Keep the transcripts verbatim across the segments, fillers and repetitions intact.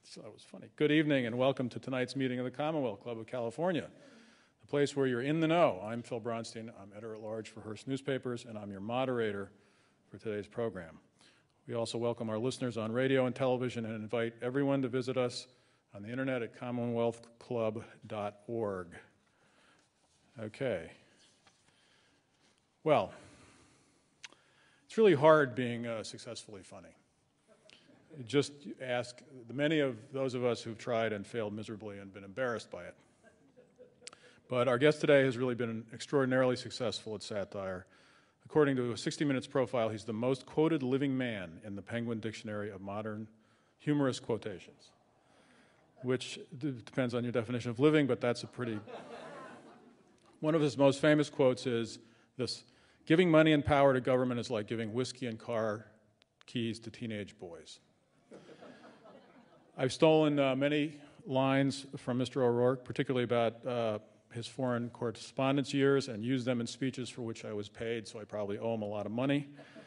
So that was funny. Good evening and welcome to tonight's meeting of the Commonwealth Club of California, the place where you're in the know. I'm Phil Bronstein. I'm editor-at-large for Hearst Newspapers, and I'm your moderator for today's program. We also welcome our listeners on radio and television and invite everyone to visit us on the internet at commonwealth club dot org. Okay. Well, it's really hard being uh, successfully funny. Just ask the many of those of us who've tried and failed miserably and been embarrassed by it. But our guest today has really been extraordinarily successful at satire. According to a sixty minutes profile, he's the most quoted living man in the Penguin Dictionary of Modern Humorous Quotations, which d- depends on your definition of living, but that's a pretty... One of his most famous quotes is this: "Giving money and power to government is like giving whiskey and car keys to teenage boys." I've stolen uh, many lines from Mister O'Rourke, particularly about uh, his foreign correspondence years, and used them in speeches for which I was paid, so I probably owe him a lot of money.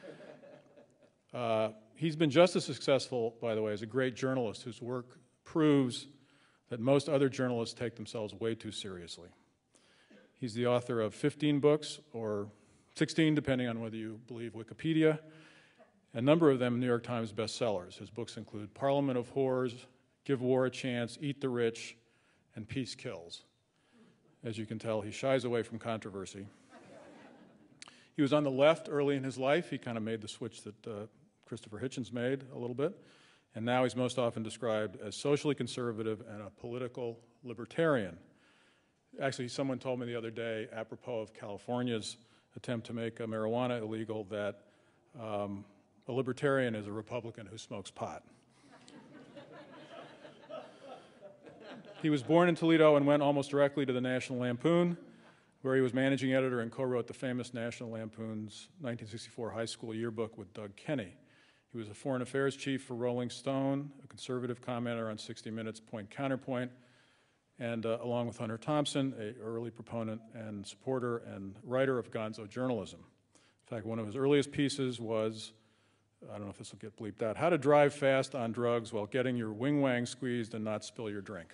Uh, he's been just as successful, by the way, as a great journalist whose work proves that most other journalists take themselves way too seriously. He's the author of fifteen books, or sixteen, depending on whether you believe Wikipedia. A number of them New York Times bestsellers. His books include Parliament of Whores, Give War a Chance, Eat the Rich, and Peace Kills. As you can tell, he shies away from controversy. He was on the left early in his life. He kind of made the switch that uh, Christopher Hitchens made a little bit. And now he's most often described as socially conservative and a political libertarian. Actually, someone told me the other day, apropos of California's attempt to make uh, marijuana illegal, that um, a libertarian is a Republican who smokes pot. He was born in Toledo and went almost directly to the National Lampoon, where he was managing editor and co-wrote the famous National Lampoon's nineteen sixty-four high school yearbook with Doug Kenney. He was a foreign affairs chief for Rolling Stone, a conservative commenter on sixty minutes Point Counterpoint, and uh, along with Hunter Thompson, an early proponent and supporter and writer of gonzo journalism. In fact, one of his earliest pieces was, I don't know if this will get bleeped out, How to Drive Fast on Drugs While Getting Your Wing-Wang Squeezed and Not Spill Your Drink.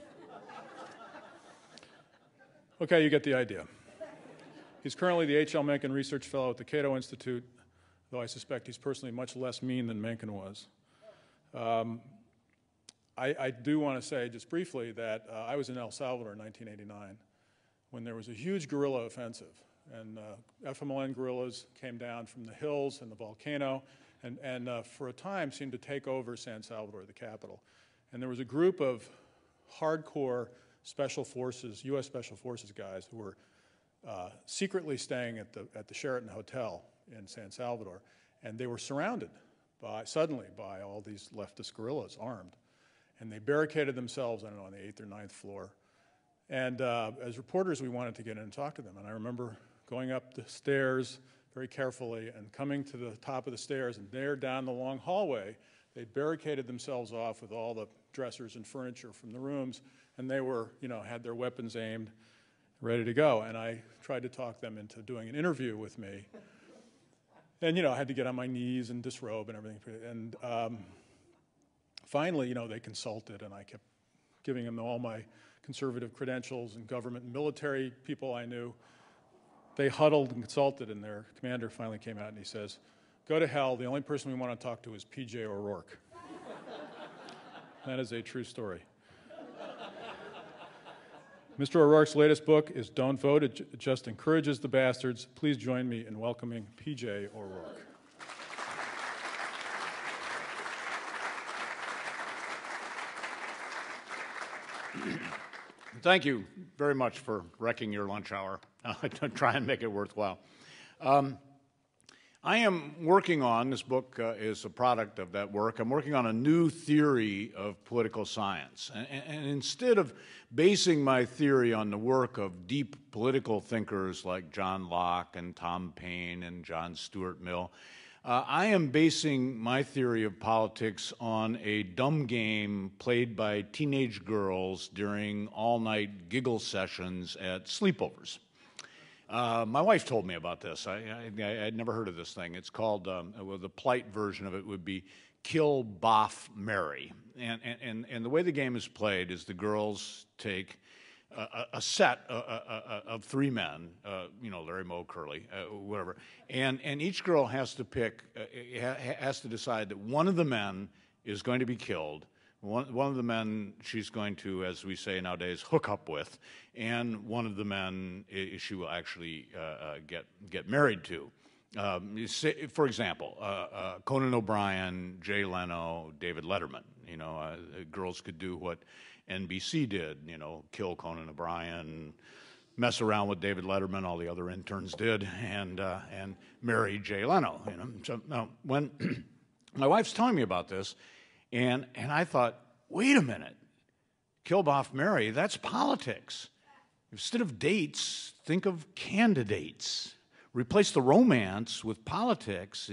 Okay, you get the idea. He's currently the H L Mencken Research Fellow at the Cato Institute, though I suspect he's personally much less mean than Mencken was. Um, I, I do want to say, just briefly, that uh, I was in El Salvador in nineteen eighty-nine when there was a huge guerrilla offensive. And uh, F M L N guerrillas came down from the hills and the volcano and, and uh, for a time seemed to take over San Salvador, the capital. And there was a group of hardcore special forces, U S Special Forces guys who were uh, secretly staying at the, at the Sheraton Hotel in San Salvador. And they were surrounded by, suddenly by all these leftist guerrillas armed. And they barricaded themselves, I don't know, on the eighth or ninth floor. And uh, as reporters, we wanted to get in and talk to them. And I remember going up the stairs very carefully and coming to the top of the stairs, and there down the long hallway, they barricaded themselves off with all the dressers and furniture from the rooms, and they were, you know, had their weapons aimed, ready to go. And I tried to talk them into doing an interview with me. And, you know, I had to get on my knees and disrobe and everything. And um, finally, you know, they consulted, and I kept giving them all my conservative credentials and government and military people I knew. They huddled and consulted, and their commander finally came out and he says, "Go to hell, the only person we want to talk to is P J O'Rourke." That is a true story. Mister O'Rourke's latest book is Don't Vote, It Just Encourages the Bastards. Please join me in welcoming P J O'Rourke. Thank you very much for wrecking your lunch hour. I'll try and make it worthwhile. Um, I am working on, this book uh, is a product of that work, I'm working on a new theory of political science. And, and instead of basing my theory on the work of deep political thinkers like John Locke and Tom Paine and John Stuart Mill, uh, I am basing my theory of politics on a dumb game played by teenage girls during all-night giggle sessions at sleepovers. Uh, my wife told me about this. I, I, I'd never heard of this thing. It's called, um, well, the polite version of it would be Kill, Boff, Marry. And, and, and the way the game is played is the girls take a, a set uh, uh, of three men, uh, you know, Larry, Moe, Curly, uh, whatever, and, and each girl has to pick, uh, has to decide that one of the men is going to be killed. One, one of the men she's going to, as we say nowadays, hook up with, and one of the men she will actually uh, uh, get, get married to. Um, say, for example, uh, uh, Conan O'Brien, Jay Leno, David Letterman. You know, uh, girls could do what N B C did, you know, kill Conan O'Brien, mess around with David Letterman, all the other interns did, and, uh, and marry Jay Leno. You know? So now, when my wife's telling me about this, And, and I thought, wait a minute, kill, boff, marry, that's politics. Instead of dates, think of candidates. Replace the romance with politics,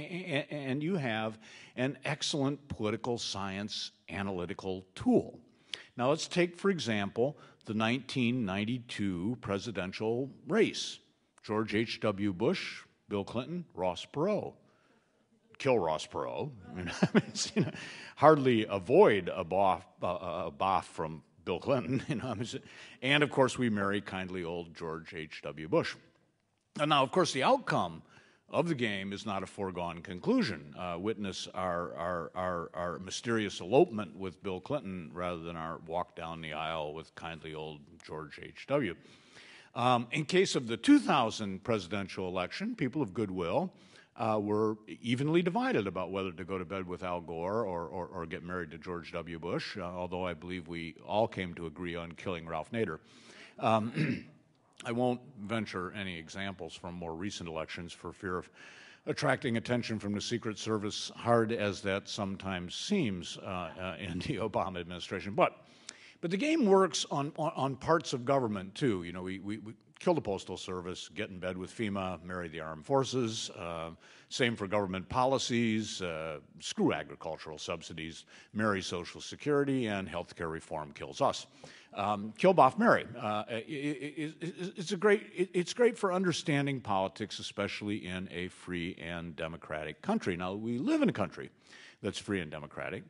and you have an excellent political science analytical tool. Now let's take, for example, the nineteen ninety-two presidential race. George H W Bush, Bill Clinton, Ross Perot. Kill Ross Perot. I mean, you know, hardly avoid a boff, uh, a boff from Bill Clinton. You know, and of course, we marry kindly old George H W Bush. And now, of course, the outcome of the game is not a foregone conclusion. Uh, witness our, our, our, our mysterious elopement with Bill Clinton rather than our walk down the aisle with kindly old George H W Um, in case of the two thousand presidential election, people of goodwill Uh, were evenly divided about whether to go to bed with Al Gore or, or, or get married to George W. Bush, uh, although I believe we all came to agree on killing Ralph Nader. Um, I won't venture any examples from more recent elections for fear of attracting attention from the Secret Service, hard as that sometimes seems uh, uh, in the Obama administration. But, but the game works on, on, on parts of government, too. You know, we, we, we kill the Postal Service, get in bed with FEMA, marry the armed forces. Uh, same for government policies, uh, screw agricultural subsidies, marry Social Security, and health care reform kills us. Um, kill, boff, marry. Uh, it, it, it's, a great, it, it's great for understanding politics, especially in a free and democratic country. Now, we live in a country that's free and democratic.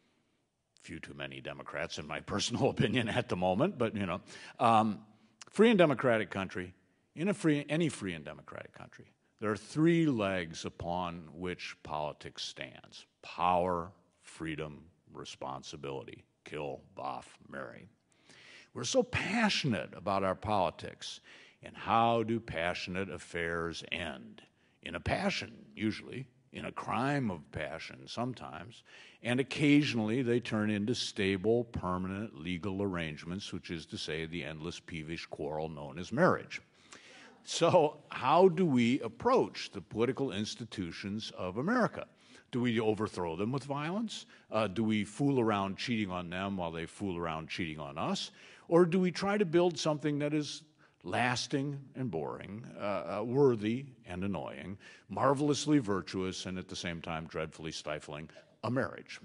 Few too many Democrats, in my personal opinion, at the moment, but, you know. Um, Free and democratic country, in a free, any free and democratic country, there are three legs upon which politics stands: power, freedom, responsibility. Kill, boff, marry. We're so passionate about our politics, and how do passionate affairs end? In a passion, usually, in a crime of passion sometimes, and occasionally they turn into stable, permanent legal arrangements, which is to say the endless peevish quarrel known as marriage. So how do we approach the political institutions of America? Do we overthrow them with violence? Uh, do we fool around cheating on them while they fool around cheating on us? Or do we try to build something that is lasting and boring, uh, uh, worthy and annoying, marvelously virtuous, and at the same time dreadfully stifling, a marriage?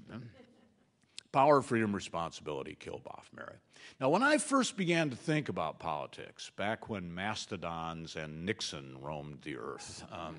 Power, freedom, responsibility, kill, boff, marry. Now, when I first began to think about politics, back when mastodons and Nixon roamed the earth, um,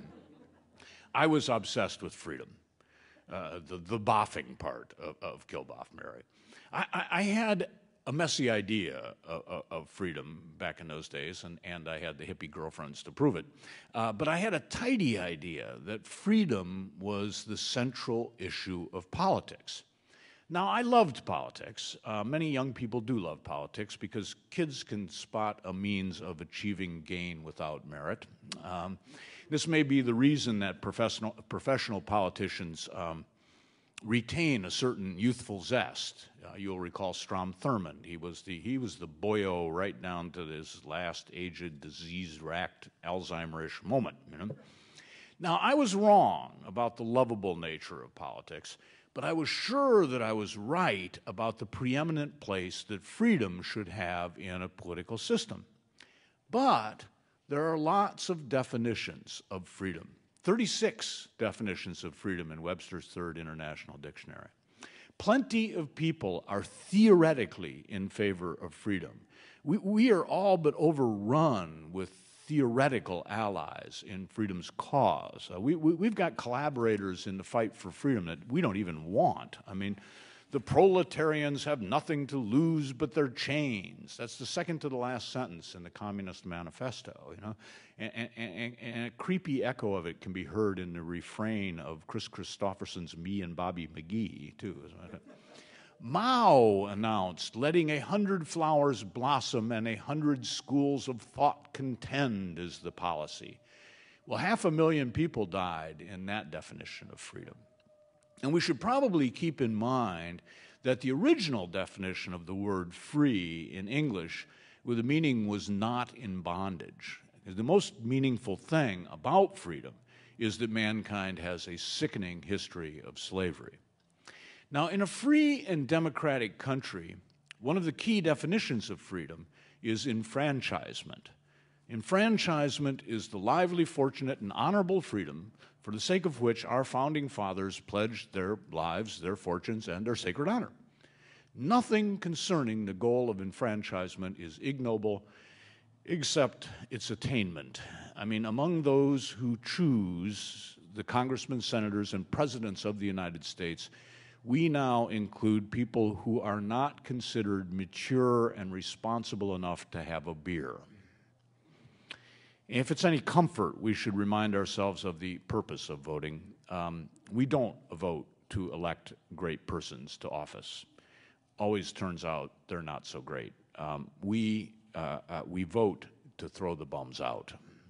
I was obsessed with freedom, uh, the, the boffing part of, of kill, boff, marry. I, I, I had a messy idea of, of freedom back in those days, and, and I had the hippie girlfriends to prove it. Uh, but I had a tidy idea that freedom was the central issue of politics. Now, I loved politics. Uh, many young people do love politics because kids can spot a means of achieving gain without merit. Um, this may be the reason that professional, professional politicians um, retain a certain youthful zest. Uh, you'll recall Strom Thurmond. He was the he was the boyo right down to his last aged, disease-racked, Alzheimer-ish moment. You know? Now, I was wrong about the lovable nature of politics, but I was sure that I was right about the preeminent place that freedom should have in a political system. But there are lots of definitions of freedom. thirty-six definitions of freedom in Webster's Third International Dictionary. Plenty of people are theoretically in favor of freedom. We, we are all but overrun with theoretical allies in freedom's cause. Uh, we, we, we've got collaborators in the fight for freedom that we don't even want. I mean, the proletarians have nothing to lose but their chains. That's the second to the last sentence in the Communist Manifesto, you know. And, and, and, and a creepy echo of it can be heard in the refrain of Chris Christopherson's Me and Bobby McGee, too, isn't it? Mao announced, letting a hundred flowers blossom and a hundred schools of thought contend is the policy. Well, half a million people died in that definition of freedom. And we should probably keep in mind that the original definition of the word free in English, where the meaning was not in bondage. The most meaningful thing about freedom is that mankind has a sickening history of slavery. Now, in a free and democratic country, one of the key definitions of freedom is enfranchisement. Enfranchisement is the lively, fortunate, and honorable freedom for the sake of which our founding fathers pledged their lives, their fortunes, and their sacred honor. Nothing concerning the goal of enfranchisement is ignoble except its attainment. I mean, among those who choose the congressmen, senators, and presidents of the United States, we now include people who are not considered mature and responsible enough to have a beer. If it's any comfort, we should remind ourselves of the purpose of voting. Um, we don't vote to elect great persons to office. Always turns out they're not so great. Um, we, uh, uh, we vote to throw the bums out.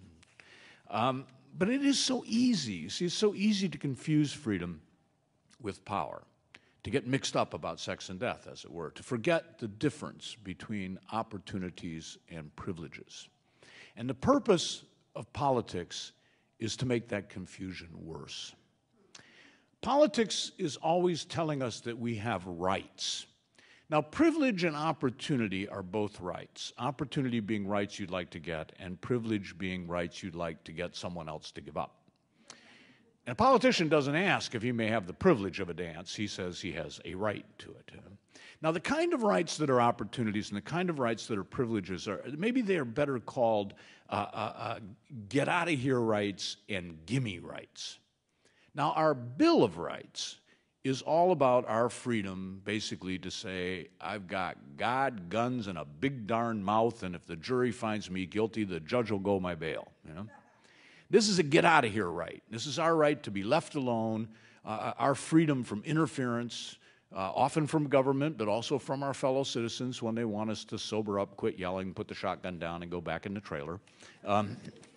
Um, but it is so easy. You see, it's so easy to confuse freedom with power, to get mixed up about sex and death, as it were, to forget the difference between opportunities and privileges. And the purpose of politics is to make that confusion worse. Politics is always telling us that we have rights. Now, privilege and opportunity are both rights. Opportunity being rights you'd like to get, and privilege being rights you'd like to get someone else to give up. And a politician doesn't ask if he may have the privilege of a dance. He says he has a right to it. Now, the kind of rights that are opportunities and the kind of rights that are privileges are, maybe they are better called uh, uh, uh, get-out-of-here rights and gimme rights. Now, our Bill of Rights is all about our freedom, basically, to say, I've got God, guns, and a big darn mouth, and if the jury finds me guilty, the judge will go my bail, you know? This is a get-out-of-here right. This is our right to be left alone, uh, our freedom from interference, uh, often from government, but also from our fellow citizens when they want us to sober up, quit yelling, put the shotgun down, and go back in the trailer. Um,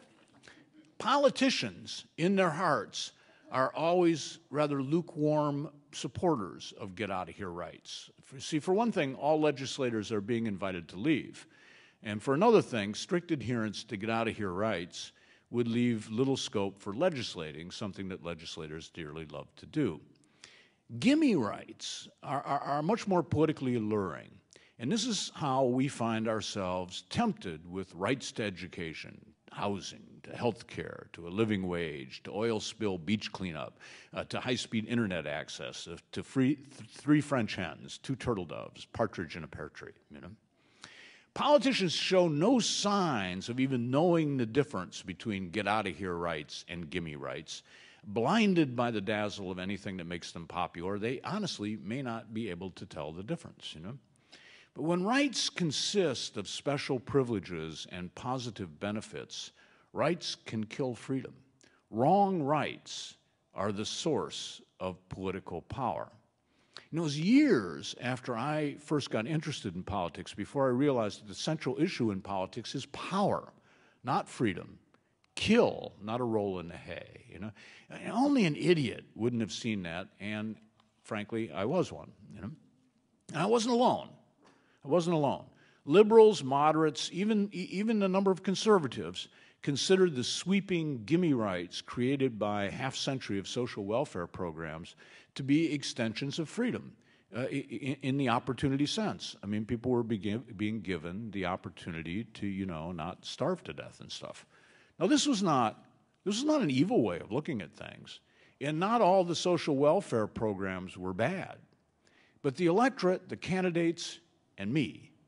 politicians, in their hearts, are always rather lukewarm supporters of get-out-of-here rights. See, for one thing, all legislators are being invited to leave. And for another thing, strict adherence to get-out-of-here rights would leave little scope for legislating, something that legislators dearly love to do. Gimme rights are, are, are much more politically alluring, and this is how we find ourselves tempted with rights to education, housing, to health care, to a living wage, to oil spill beach cleanup, uh, to high-speed internet access, uh, to free, th three French hens, two turtle doves, partridge in a pear tree, you know. Politicians show no signs of even knowing the difference between get-out-of-here rights and gimme rights. Blinded by the dazzle of anything that makes them popular, they honestly may not be able to tell the difference, you know. But when rights consist of special privileges and positive benefits, rights can kill freedom. Wrong rights are the source of political power. You know, it was years after I first got interested in politics before I realized that the central issue in politics is power, not freedom. Kill, not a roll in the hay, you know. And only an idiot wouldn't have seen that, and frankly, I was one, you know. And I wasn't alone. I wasn't alone. Liberals, moderates, even, even a number of conservatives considered the sweeping gimme rights created by a half century of social welfare programs to be extensions of freedom uh, in, in the opportunity sense. I mean, people were begin, being given the opportunity to, you know, not starve to death and stuff. Now, this was not, this was not an evil way of looking at things, and not all the social welfare programs were bad. But the electorate, the candidates, and me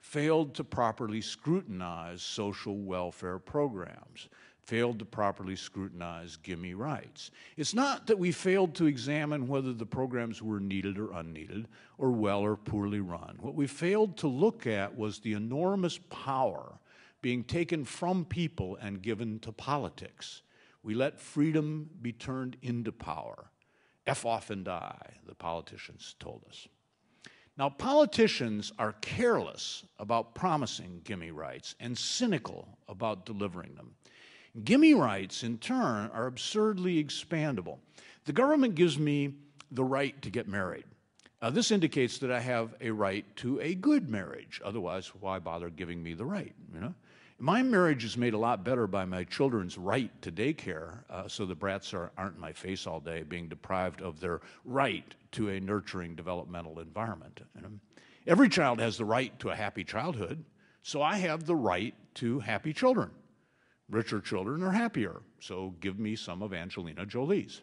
failed to properly scrutinize social welfare programs, failed to properly scrutinize gimme rights. It's not that we failed to examine whether the programs were needed or unneeded, or well or poorly run. What we failed to look at was the enormous power being taken from people and given to politics. We let freedom be turned into power. F off and die, the politicians told us. Now, politicians are careless about promising gimme rights and cynical about delivering them. Gimme rights, in turn, are absurdly expandable. The government gives me the right to get married. Uh, this indicates that I have a right to a good marriage. Otherwise, why bother giving me the right, you know? My marriage is made a lot better by my children's right to daycare, uh, so the brats are, aren't in my face all day being deprived of their right to a nurturing developmental environment. You know? Every child has the right to a happy childhood, so I have the right to happy children. Richer children are happier, so give me some of Angelina Jolie's.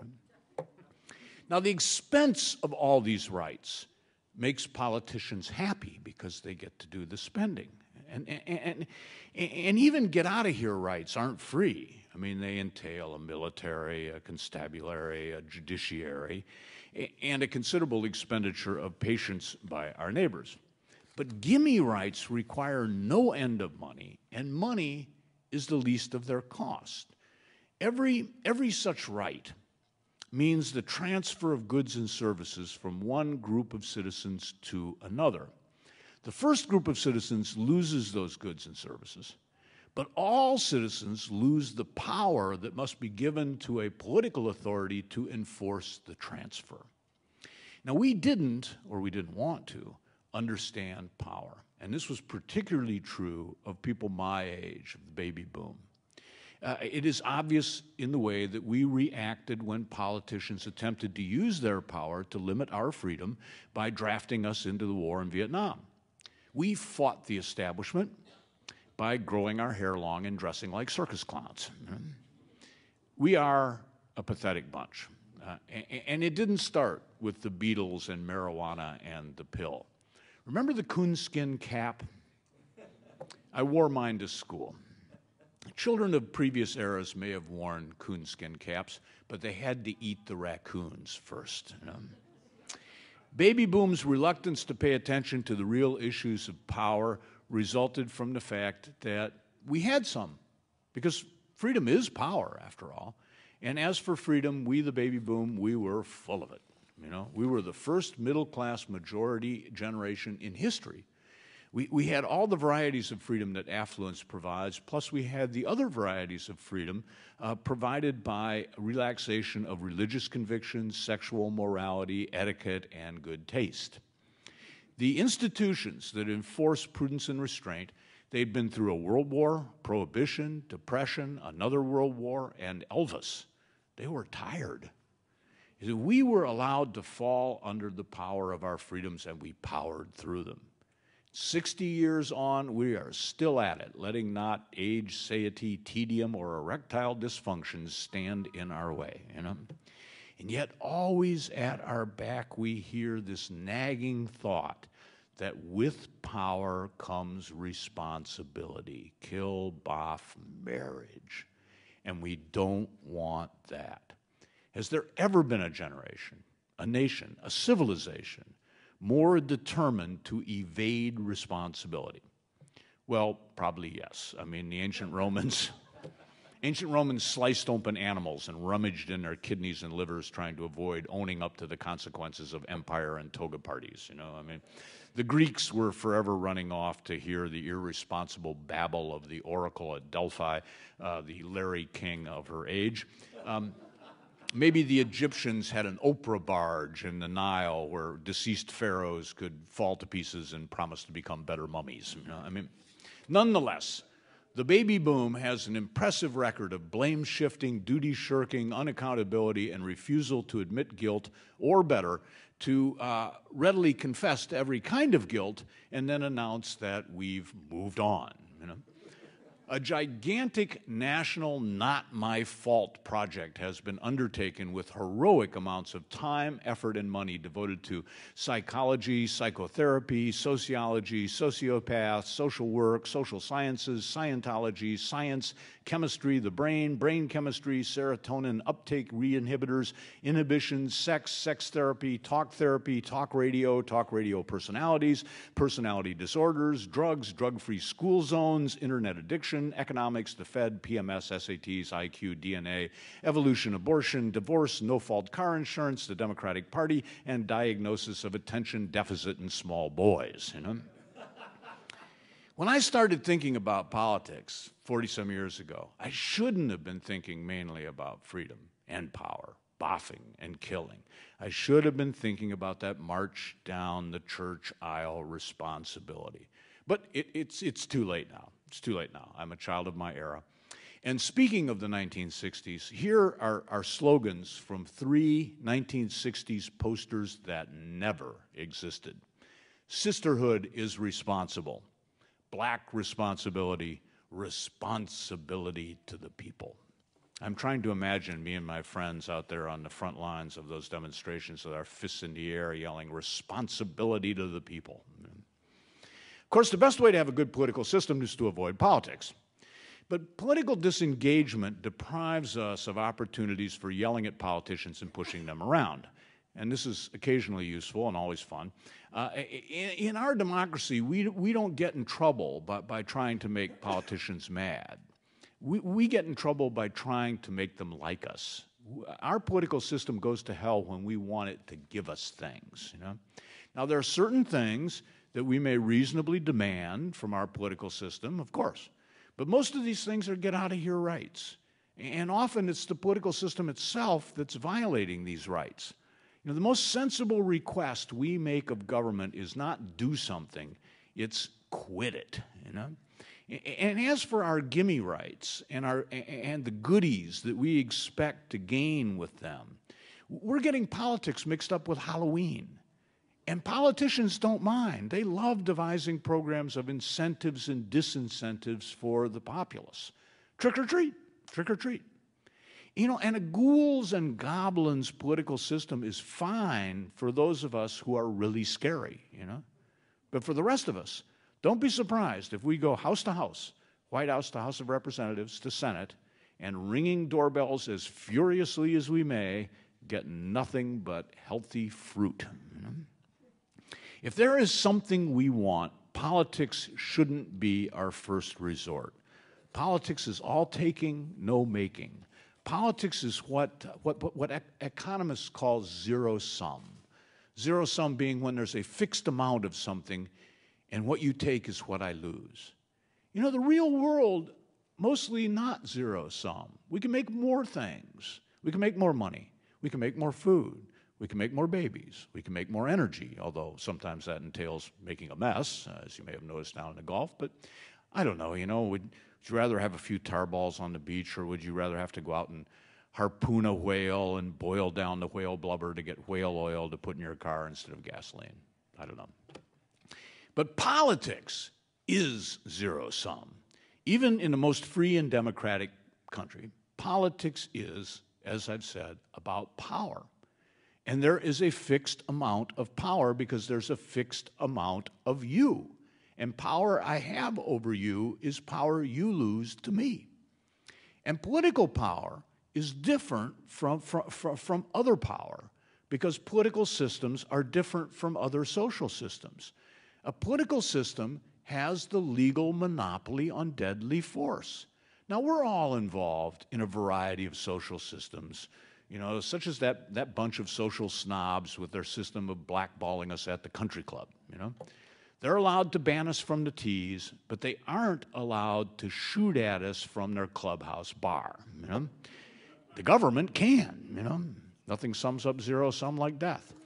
Now, the expense of all these rights makes politicians happy because they get to do the spending. And, and, and, and even get-out-of-here rights aren't free. I mean, they entail a military, a constabulary, a judiciary, and a considerable expenditure of patience by our neighbors. But gimme rights require no end of money, and money is the least of their cost. Every, every such right means the transfer of goods and services from one group of citizens to another. The first group of citizens loses those goods and services, but all citizens lose the power that must be given to a political authority to enforce the transfer. Now, we didn't, or we didn't want to, understand power. And this was particularly true of people my age, of the baby boom. Uh, it is obvious in the way that we reacted when politicians attempted to use their power to limit our freedom by drafting us into the war in Vietnam. We fought the establishment by growing our hair long and dressing like circus clowns. We are a pathetic bunch. Uh, and it didn't start with the Beatles and marijuana and the pill. Remember the coonskin cap? I wore mine to school. Children of previous eras may have worn coonskin caps, but they had to eat the raccoons first. You know? Baby boom's reluctance to pay attention to the real issues of power resulted from the fact that we had some, because freedom is power, after all. And as for freedom, we, the baby boom, we were full of it. You know, we were the first middle-class majority generation in history. We, we had all the varieties of freedom that affluence provides, plus we had the other varieties of freedom uh, provided by relaxation of religious convictions, sexual morality, etiquette, and good taste. The institutions that enforce prudence and restraint, they'd been through a world war, prohibition, depression, another world war, and Elvis. They were tired. We were allowed to fall under the power of our freedoms, and we powered through them. Sixty years on, we are still at it, letting not age, satiety, tedium, or erectile dysfunctions stand in our way, you know? And yet, always at our back, we hear this nagging thought that with power comes responsibility. Kill, boff, marriage. And we don't want that. Has there ever been a generation, a nation, a civilization more determined to evade responsibility? Well, probably yes. I mean, the ancient Romans, ancient Romans sliced open animals and rummaged in their kidneys and livers trying to avoid owning up to the consequences of empire and toga parties, you know, I mean. The Greeks were forever running off to hear the irresponsible babble of the oracle at Delphi, uh, the Larry King of her age. Um, Maybe the Egyptians had an Oprah barge in the Nile where deceased pharaohs could fall to pieces and promise to become better mummies. You know? I mean, nonetheless, the baby boom has an impressive record of blame shifting, duty shirking, unaccountability, and refusal to admit guilt, or better, to uh, readily confess to every kind of guilt and then announce that we've moved on. You know? A gigantic national not my fault project has been undertaken with heroic amounts of time, effort, and money devoted to psychology, psychotherapy, sociology, sociopaths, social work, social sciences, Scientology, science, chemistry, the brain, brain chemistry, serotonin uptake re-inhibitors, inhibitions, sex, sex therapy, talk therapy, talk radio, talk radio personalities, personality disorders, drugs, drug-free school zones, internet addiction, economics, the Fed, P M S, S A Ts, I Q, D N A, evolution, abortion, divorce, no-fault car insurance, the Democratic Party, and diagnosis of attention deficit in small boys, you know? When I started thinking about politics forty-some years ago, I shouldn't have been thinking mainly about freedom and power, boffing and killing. I should have been thinking about that march down the church aisle responsibility. But it, it's, it's too late now. It's too late now. I'm a child of my era. And speaking of the nineteen sixties, here are our slogans from three nineteen sixties posters that never existed. Sisterhood is responsible. Black responsibility, responsibility to the people. I'm trying to imagine me and my friends out there on the front lines of those demonstrations with our fists in the air yelling, responsibility to the people. Of course, the best way to have a good political system is to avoid politics. But political disengagement deprives us of opportunities for yelling at politicians and pushing them around. And this is occasionally useful and always fun. Uh, in, in our democracy, we, we don't get in trouble by, by trying to make politicians mad. We, we get in trouble by trying to make them like us. Our political system goes to hell when we want it to give us things, you know? Now, there are certain things that we may reasonably demand from our political system, of course. But most of these things are get-out-of-here rights. And often it's the political system itself that's violating these rights. You know, the most sensible request we make of government is not do something, it's quit it, you know? And as for our gimme rights and, our, and the goodies that we expect to gain with them, we're getting politics mixed up with Halloween. And politicians don't mind. They love devising programs of incentives and disincentives for the populace. Trick or treat, trick or treat. You know, and a ghouls and goblins political system is fine for those of us who are really scary, you know. But for the rest of us, don't be surprised if we go house to house, White House to House of Representatives to Senate, and ringing doorbells as furiously as we may, get nothing but healthy fruit, you know? If there is something we want, politics shouldn't be our first resort. Politics is all taking, no making. Politics is what, what, what economists call zero sum. Zero sum being when there's a fixed amount of something and what you take is what I lose. You know, the real world, mostly not zero sum. We can make more things. We can make more money. We can make more food. We can make more babies. We can make more energy, although sometimes that entails making a mess, uh, as you may have noticed down in the Gulf. But I don't know, you know, would, would you rather have a few tar balls on the beach, or would you rather have to go out and harpoon a whale and boil down the whale blubber to get whale oil to put in your car instead of gasoline? I don't know. But politics is zero sum. Even in the most free and democratic country, politics is, as I've said, about power. And there is a fixed amount of power because there's a fixed amount of you. And power I have over you is power you lose to me. And political power is different from, from, from, from other power because political systems are different from other social systems. A political system has the legal monopoly on deadly force. Now, we're all involved in a variety of social systems, you know, such as that, that bunch of social snobs with their system of blackballing us at the country club, you know. They're allowed to ban us from the tees, but they aren't allowed to shoot at us from their clubhouse bar, you know. The government can, you know. Nothing sums up zero sum like death.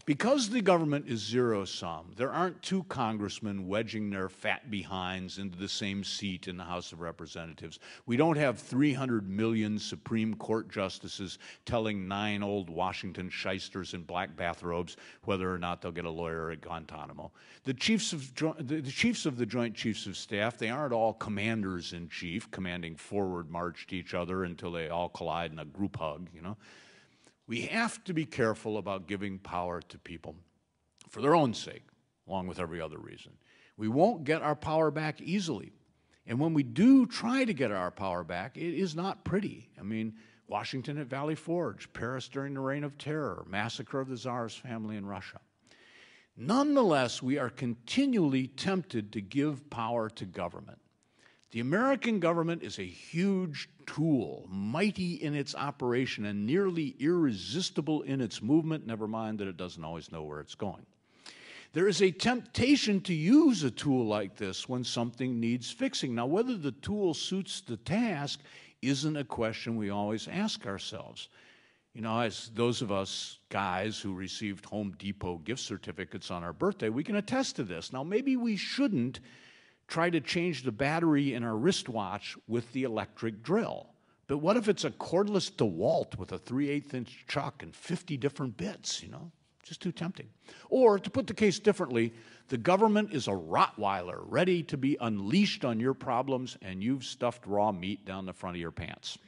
Because the government is zero-sum, there aren't two congressmen wedging their fat behinds into the same seat in the House of Representatives. We don't have three hundred million Supreme Court justices telling nine old Washington shysters in black bathrobes whether or not they'll get a lawyer at Guantanamo. The chiefs of, the chiefs of the Joint Chiefs of Staff, they aren't all commanders-in-chief commanding forward march to each other until they all collide in a group hug, you know. We have to be careful about giving power to people for their own sake, along with every other reason. We won't get our power back easily. And when we do try to get our power back, it is not pretty. I mean, Washington at Valley Forge, Paris during the Reign of Terror, massacre of the Tsar's family in Russia. Nonetheless, we are continually tempted to give power to government. The American government is a huge tool, mighty in its operation and nearly irresistible in its movement, never mind that it doesn't always know where it's going. There is a temptation to use a tool like this when something needs fixing. Now, whether the tool suits the task isn't a question we always ask ourselves. You know, as those of us guys who received Home Depot gift certificates on our birthday, we can attest to this. Now, maybe we shouldn't try to change the battery in our wristwatch with the electric drill. But what if it's a cordless DeWalt with a three eighths inch chuck and fifty different bits, you know? Just too tempting. Or, to put the case differently, the government is a Rottweiler ready to be unleashed on your problems, and you've stuffed raw meat down the front of your pants.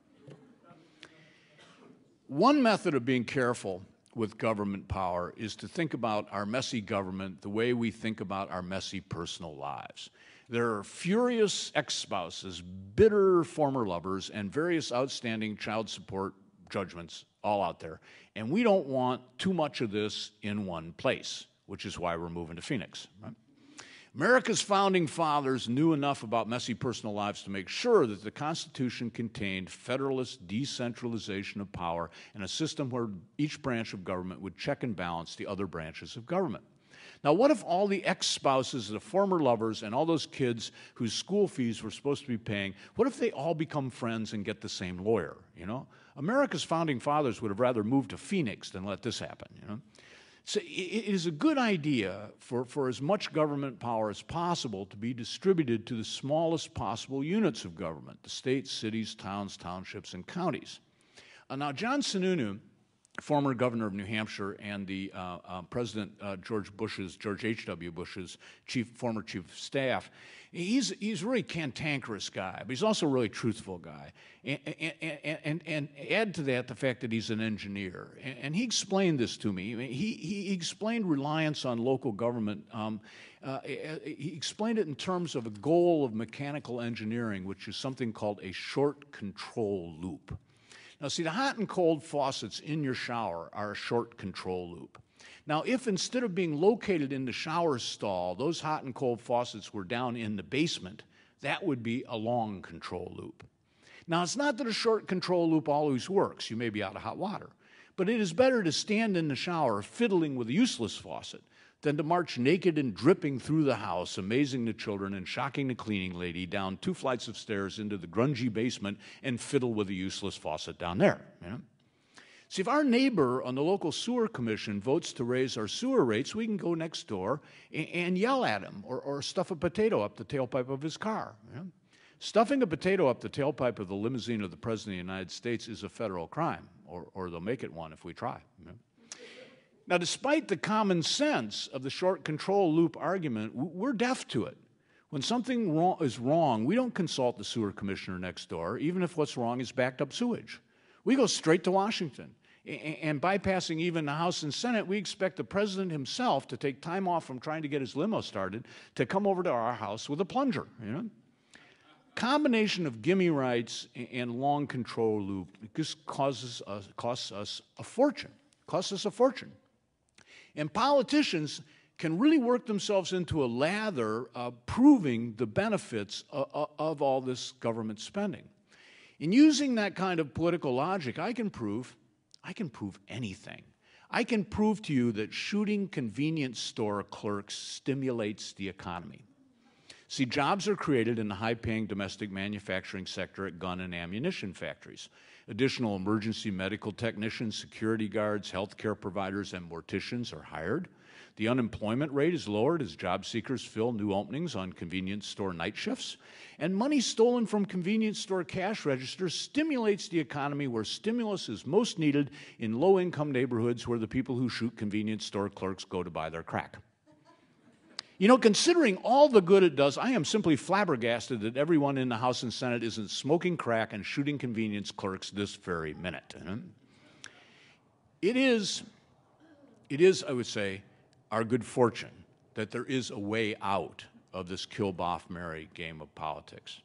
One method of being careful with government power is to think about our messy government the way we think about our messy personal lives. There are furious ex-spouses, bitter former lovers, and various outstanding child support judgments all out there. And we don't want too much of this in one place, which is why we're moving to Phoenix. Right? America's founding fathers knew enough about messy personal lives to make sure that the Constitution contained federalist decentralization of power and a system where each branch of government would check and balance the other branches of government. Now, what if all the ex-spouses, the former lovers, and all those kids whose school fees we're supposed to be paying, what if they all become friends and get the same lawyer, you know? America's founding fathers would have rather moved to Phoenix than let this happen, you know? So it is a good idea for, for as much government power as possible to be distributed to the smallest possible units of government, the states, cities, towns, townships, and counties. Uh, now, John Sununu, former governor of New Hampshire and the uh, uh, President uh, George Bush's, George H W Bush's chief, former chief of staff, he's, he's a really cantankerous guy, but he's also a really truthful guy. And, and, and, and add to that the fact that he's an engineer. And, and he explained this to me. He, he explained reliance on local government. Um, uh, he explained it in terms of a goal of mechanical engineering, which is something called a short control loop. Now, see, the hot and cold faucets in your shower are a short control loop. Now, if instead of being located in the shower stall, those hot and cold faucets were down in the basement, that would be a long control loop. Now, it's not that a short control loop always works. You may be out of hot water. But it is better to stand in the shower fiddling with a useless faucet than to march naked and dripping through the house, amazing the children and shocking the cleaning lady down two flights of stairs into the grungy basement and fiddle with a useless faucet down there. You know? See, if our neighbor on the local sewer commission votes to raise our sewer rates, we can go next door and, and yell at him or, or stuff a potato up the tailpipe of his car. You know? Stuffing a potato up the tailpipe of the limousine of the President of the United States is a federal crime, or, or they'll make it one if we try. You know? Now, despite the common sense of the short control loop argument, we're deaf to it. When something wrong is wrong, we don't consult the sewer commissioner next door, even if what's wrong is backed up sewage. We go straight to Washington. And bypassing even the House and Senate, we expect the president himself to take time off from trying to get his limo started to come over to our house with a plunger, you know? Combination of gimme rights and long control loop just causes us, costs us a fortune, costs us a fortune. And politicians can really work themselves into a lather uh, proving the benefits of, of all this government spending. In using that kind of political logic, I can prove, I can prove anything. I can prove to you that shooting convenience store clerks stimulates the economy. See, jobs are created in the high-paying domestic manufacturing sector at gun and ammunition factories. Additional emergency medical technicians, security guards, healthcare providers, and morticians are hired. The unemployment rate is lowered as job seekers fill new openings on convenience store night shifts. And money stolen from convenience store cash registers stimulates the economy where stimulus is most needed in low-income neighborhoods where the people who shoot convenience store clerks go to buy their crack. You know, considering all the good it does, I am simply flabbergasted that everyone in the House and Senate isn't smoking crack and shooting convenience clerks this very minute. It is, it is, I would say, our good fortune that there is a way out of this kill-boff-marry game of politics.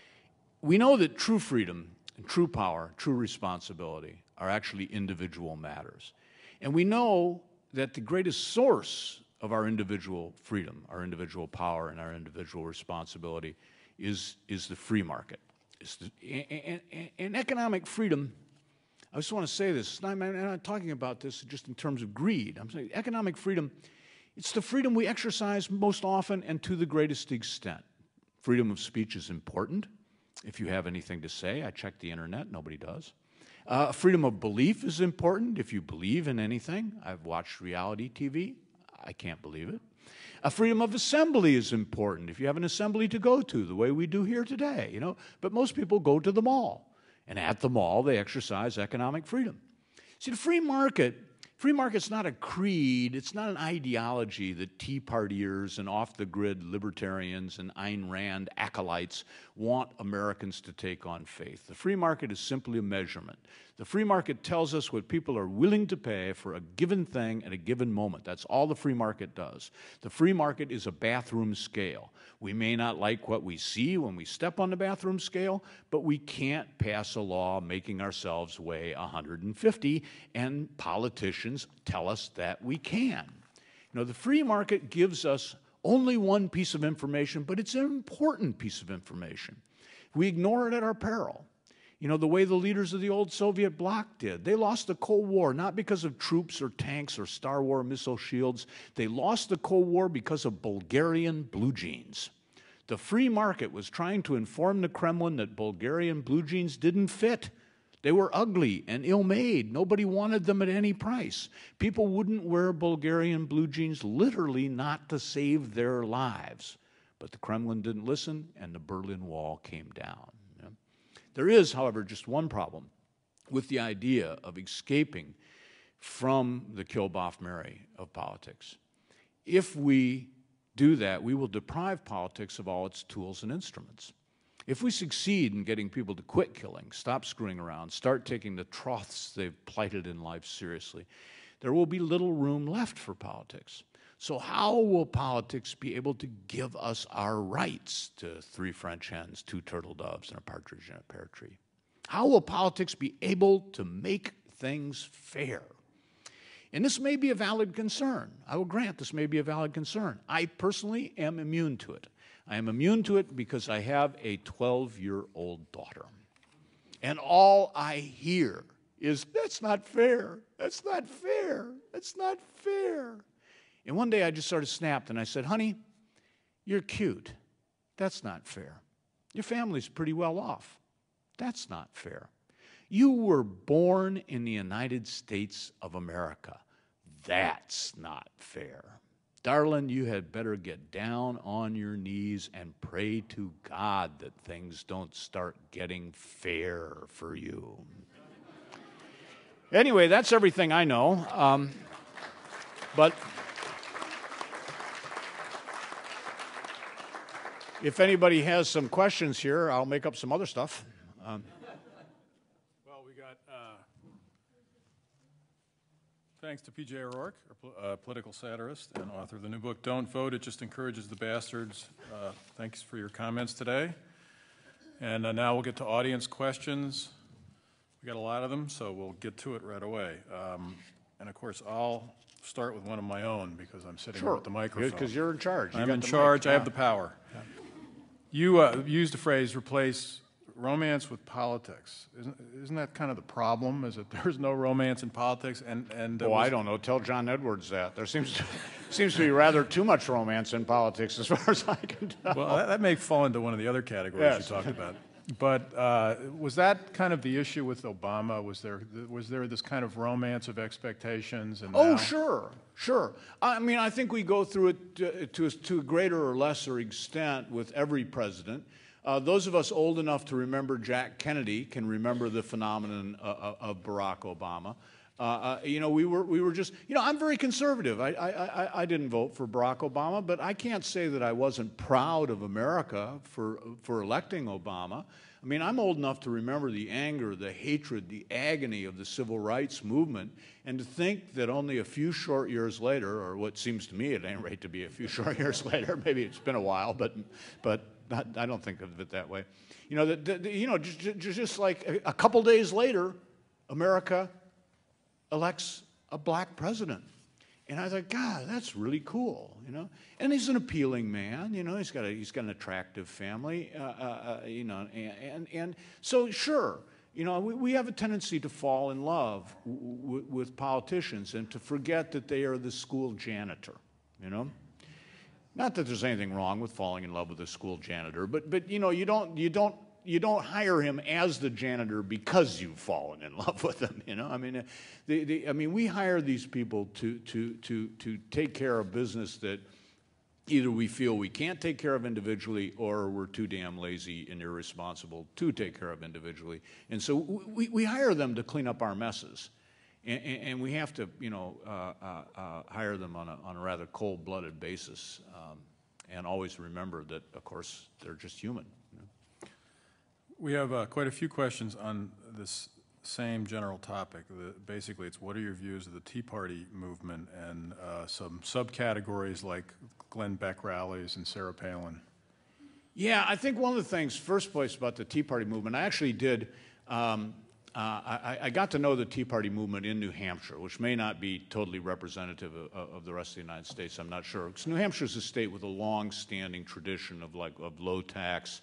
We know that true freedom and true power, true responsibility are actually individual matters. And we know that the greatest source of our individual freedom, our individual power, and our individual responsibility is, is the free market. It's the, and, and, and economic freedom, I just want to say this, I'm not talking about this just in terms of greed. I'm saying economic freedom, it's the freedom we exercise most often and to the greatest extent. Freedom of speech is important. If you have anything to say, I check the internet, nobody does. Uh, freedom of belief is important. If you believe in anything, I've watched reality T V, I can't believe it. A freedom of assembly is important. If you have an assembly to go to, the way we do here today, you know, but most people go to the mall. And at the mall, they exercise economic freedom. See, the free market, free market's not a creed, it's not an ideology that Tea Partiers and off-the-grid libertarians and Ayn Rand acolytes want Americans to take on faith. The free market is simply a measurement. The free market tells us what people are willing to pay for a given thing at a given moment. That's all the free market does. The free market is a bathroom scale. We may not like what we see when we step on the bathroom scale, but we can't pass a law making ourselves weigh one hundred fifty, and politicians tell us that we can. You know, the free market gives us only one piece of information, but it's an important piece of information. We ignore it at our peril. You know, the way the leaders of the old Soviet bloc did. They lost the Cold War not because of troops or tanks or Star Wars missile shields. They lost the Cold War because of Bulgarian blue jeans. The free market was trying to inform the Kremlin that Bulgarian blue jeans didn't fit. They were ugly and ill-made. Nobody wanted them at any price. People wouldn't wear Bulgarian blue jeans literally not to save their lives. But the Kremlin didn't listen, and the Berlin Wall came down. There is, however, just one problem with the idea of escaping from the kill-boff-marry of politics. If we do that, we will deprive politics of all its tools and instruments. If we succeed in getting people to quit killing, stop screwing around, start taking the troughs they've plighted in life seriously, there will be little room left for politics. So how will politics be able to give us our rights to three French hens, two turtle doves, and a partridge in a pear tree? How will politics be able to make things fair? And this may be a valid concern. I will grant this may be a valid concern. I personally am immune to it. I am immune to it because I have a twelve-year-old daughter. And all I hear is, that's not fair, that's not fair, that's not fair. And one day I just sort of snapped and I said, honey, you're cute. That's not fair. Your family's pretty well off. That's not fair. You were born in the United States of America. That's not fair. Darling, you had better get down on your knees and pray to God that things don't start getting fair for you. Anyway, that's everything I know. Um, but if anybody has some questions here, I'll make up some other stuff. Um, well, we got, uh, thanks to P J O'Rourke, a uh, political satirist and author of the new book, Don't Vote, It Just Encourages the Bastards. Uh, thanks for your comments today. And uh, now we'll get to audience questions. We got a lot of them, so we'll get to it right away. Um, and of course, I'll start with one of my own because I'm sitting sure. here with the microphone. Because you're in charge. You I'm in the charge. mic. I Yeah. have the power. Yeah. You uh, used the phrase, replace romance with politics. Isn't, isn't that kind of the problem, is that there's no romance in politics? And, and uh, Oh, I don't know. Tell John Edwards that. There seems to, seems to be rather too much romance in politics as far as I can tell. Well, that, that may fall into one of the other categories Yes. you talked about. But uh, was that kind of the issue with Obama? Was there was there this kind of romance of expectations? And Oh, now? sure, sure. I mean, I think we go through it to, to, to a greater or lesser extent with every president. Uh, those of us old enough to remember Jack Kennedy can remember the phenomenon uh, of Barack Obama. Uh, uh, you know, we were we were just, you know, I'm very conservative. I, I, I, I didn't vote for Barack Obama, but I can't say that I wasn't proud of America for, for electing Obama. I mean, I'm old enough to remember the anger, the hatred, the agony of the civil rights movement, and to think that only a few short years later, or what seems to me at any rate to be a few short years later, maybe it's been a while, but, but not, I don't think of it that way. You know, the, the, you know just, just like a, a couple days later, America elects a black president. And I thought, God, that's really cool, you know. And he's an appealing man, you know. He's got a, he's got an attractive family, uh, uh, you know. And, and and so, sure, you know, we, we have a tendency to fall in love w w with politicians and to forget that they are the school janitor, you know. Not that there's anything wrong with falling in love with a school janitor, but but you know, you don't you don't. You don't hire him as the janitor because you've fallen in love with him, you know. I mean, the, the, I mean, we hire these people to to to to take care of business that either we feel we can't take care of individually, or we're too damn lazy and irresponsible to take care of individually. And so we we hire them to clean up our messes, and, and we have to, you know, uh, uh, uh, hire them on a on a rather cold-blooded basis, um, and always remember that, of course, they're just human. We have uh, quite a few questions on this same general topic. The, basically, it's what are your views of the Tea Party movement and uh, some subcategories like Glenn Beck rallies and Sarah Palin? Yeah, I think one of the things, first place about the Tea Party movement, I actually did, um, uh, I, I got to know the Tea Party movement in New Hampshire, which may not be totally representative of, of the rest of the United States, I'm not sure. Because New Hampshire is a state with a long-standing tradition of, like, of low tax.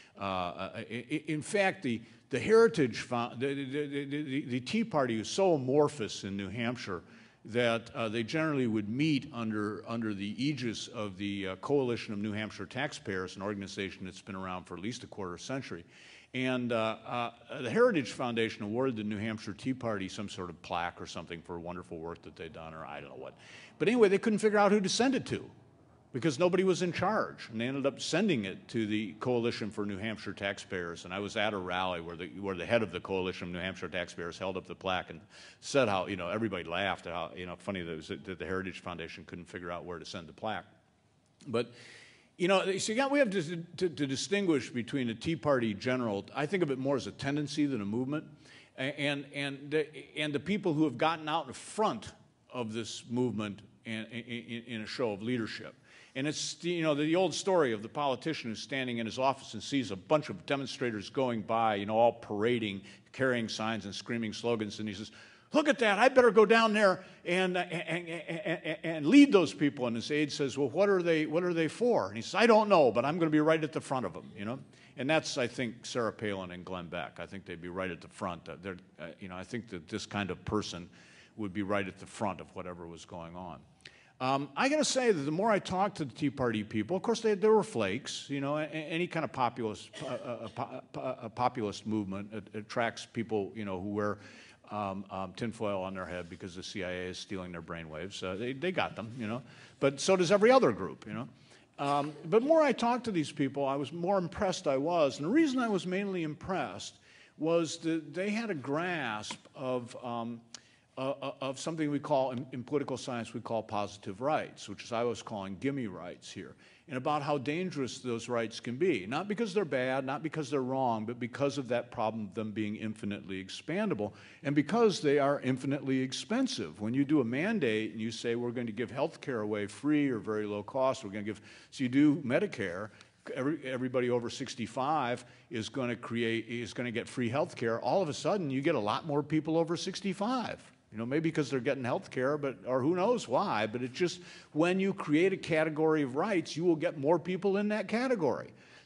Uh, in fact, the, the Heritage, the, the, the, the Tea Party is so amorphous in New Hampshire that uh, they generally would meet under, under the aegis of the uh, Coalition of New Hampshire Taxpayers, an organization that's been around for at least a quarter century. And uh, uh, the Heritage Foundation awarded the New Hampshire Tea Party some sort of plaque or something for wonderful work that they'd done, or I don't know what. But anyway, they couldn't figure out who to send it to, because nobody was in charge, and they ended up sending it to the Coalition for New Hampshire Taxpayers. And I was at a rally where the, where the head of the Coalition of New Hampshire Taxpayers held up the plaque and said how, you know, everybody laughed at how, you know, funny that, it was, that the Heritage Foundation couldn't figure out where to send the plaque. But, you know, so yeah, we have to, to, to distinguish between the Tea Party general. I think of it more as a tendency than a movement, and, and, the, and the people who have gotten out in front of this movement in, in, in a show of leadership. And it's, you know, the old story of the politician who's standing in his office and sees a bunch of demonstrators going by, you know, all parading, carrying signs and screaming slogans, and he says, look at that, I better go down there and, and, and, and lead those people. And his aide says, well, what are they, what are they for? And he says, I don't know, but I'm going to be right at the front of them, you know. And that's, I think, Sarah Palin and Glenn Beck. I think they'd be right at the front. Uh, they're, uh, you know, I think that this kind of person would be right at the front of whatever was going on. Um, I got to say that the more I talked to the Tea Party people, of course, they, there were flakes. You know, any kind of populist, uh, a, a populist movement attracts people, you know, who wear um, um, tinfoil on their head because the C I A is stealing their brainwaves. Uh, they, they got them, you know. But so does every other group, you know. Um, but more I talked to these people, I was more impressed I was. And the reason I was mainly impressed was that they had a grasp of um, Uh, of something we call, in, in political science, we call positive rights, which is I was calling gimme rights here, and about how dangerous those rights can be. Not because they're bad, not because they're wrong, but because of that problem of them being infinitely expandable, and because they are infinitely expensive. When you do a mandate and you say we're going to give health care away free or very low cost, we're going to give, so you do Medicare, Every, everybody over sixty-five is going to create, is going to get free health care. All of a sudden, you get a lot more people over sixty-five. You know, maybe because they're getting health care, but, or who knows why, but it's just when you create a category of rights, you will get more people in that category.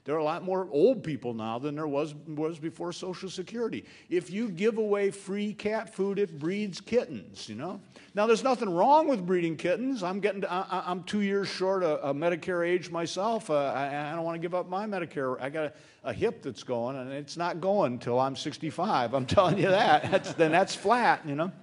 there are a lot more old people now than there was, was before Social Security. If you give away free cat food, it breeds kittens, you know? Now, there's nothing wrong with breeding kittens. I'm getting, to, I, I'm two years short of, of Medicare age myself. Uh, I, I don't want to give up my Medicare. I got a, a hip that's going, and it's not going until I'm sixty-five. I'm telling you that. That's, then that's flat, you know?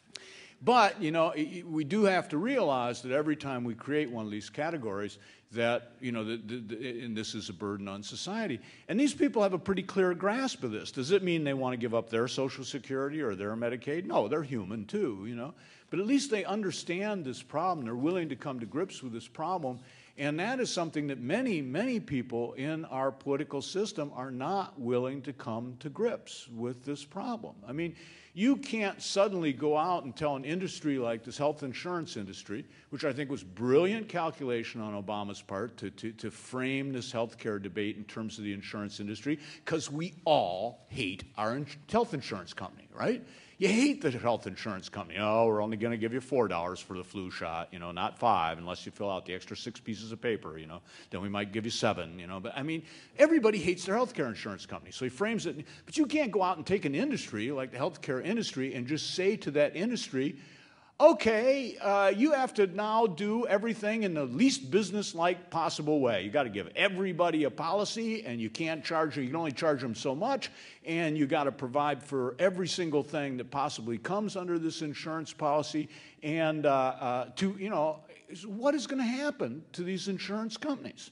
But, you know, we do have to realize that every time we create one of these categories that, you know, the, the, the, and this is a burden on society. And these people have a pretty clear grasp of this. Does it mean they want to give up their Social Security or their Medicaid? No, they're human too, you know. But at least they understand this problem. They're willing to come to grips with this problem. And that is something that many, many people in our political system are not willing to come to grips with this problem. I mean, you can't suddenly go out and tell an industry like this health insurance industry, which I think was brilliant calculation on Obama's part to, to, to frame this health care debate in terms of the insurance industry, because we all hate our in health insurance company, right? You hate the health insurance company. Oh, we're only going to give you four dollars for the flu shot, you know, not five, unless you fill out the extra six pieces of paper, you know. Then we might give you seven, you know. But, I mean, everybody hates their health care insurance company. So he frames it. But you can't go out and take an industry like the health care industry and just say to that industry, okay, uh, you have to now do everything in the least business-like possible way. You got to give everybody a policy, and you can't charge them. You can only charge them so much, and you got to provide for every single thing that possibly comes under this insurance policy. And uh, uh, to you know, what is going to happen to these insurance companies?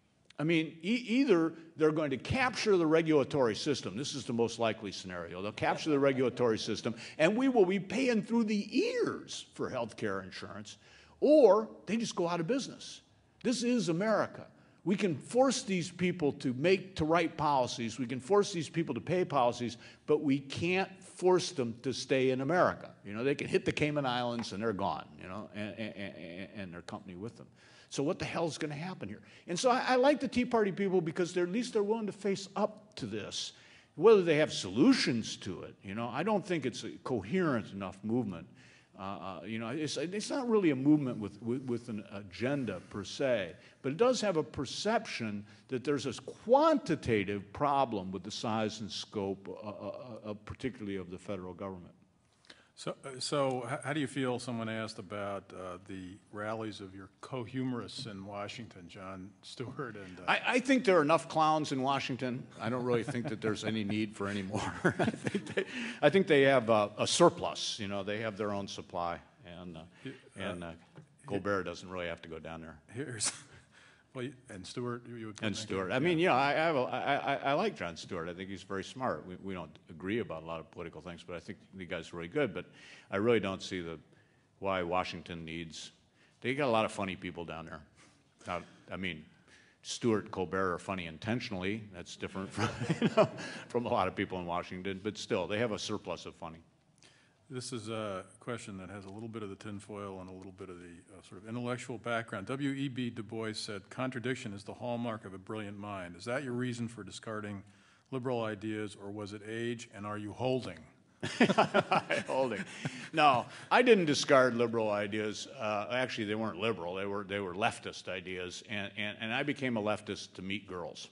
I mean, e either they're going to capture the regulatory system. This is the most likely scenario. They'll capture the regulatory system, and we will be paying through the ears for health care insurance, or they just go out of business. This is America. We can force these people to make, to write policies. We can force these people to pay policies, but we can't force them to stay in America. You know, they can hit the Cayman Islands and they're gone, you know, and, and, and their company with them. So what the hell is going to happen here? And so I, I like the Tea Party people because they're, at least they're willing to face up to this. Whether they have solutions to it, you know, I don't think it's a coherent enough movement. Uh, uh, you know, it's, it's not really a movement with, with, with an agenda per se, but it does have a perception that there's this quantitative problem with the size and scope, uh, uh, uh, particularly of the federal government. So, uh, so how do you feel, someone asked about uh, the rallies of your co-humorists in Washington, Jon Stewart and... Uh, I, I think there are enough clowns in Washington. I don't really think that there's any need for any more. I, think they, I think they have uh, a surplus. You know, they have their own supply, and, uh, and uh, Colbert doesn't really have to go down there. Here's... Well, and Stewart, you would and Stewart. I mean, you know, I, I, have a, I, I, I like Jon Stewart. I think he's very smart. We, we don't agree about a lot of political things, but I think the guy's really good. But I really don't see the why Washington needs. They got a lot of funny people down there. Now, I mean, Stewart and Colbert are funny intentionally. That's different from, you know, from a lot of people in Washington. But still, they have a surplus of funny. This is a question that has a little bit of the tinfoil and a little bit of the uh, sort of intellectual background. W E B Du Bois said, contradiction is the hallmark of a brilliant mind. Is that your reason for discarding liberal ideas, or was it age, and are you holding? Holding. No, I didn't discard liberal ideas. Uh, actually, they weren't liberal. They were, they were leftist ideas, and, and, and I became a leftist to meet girls.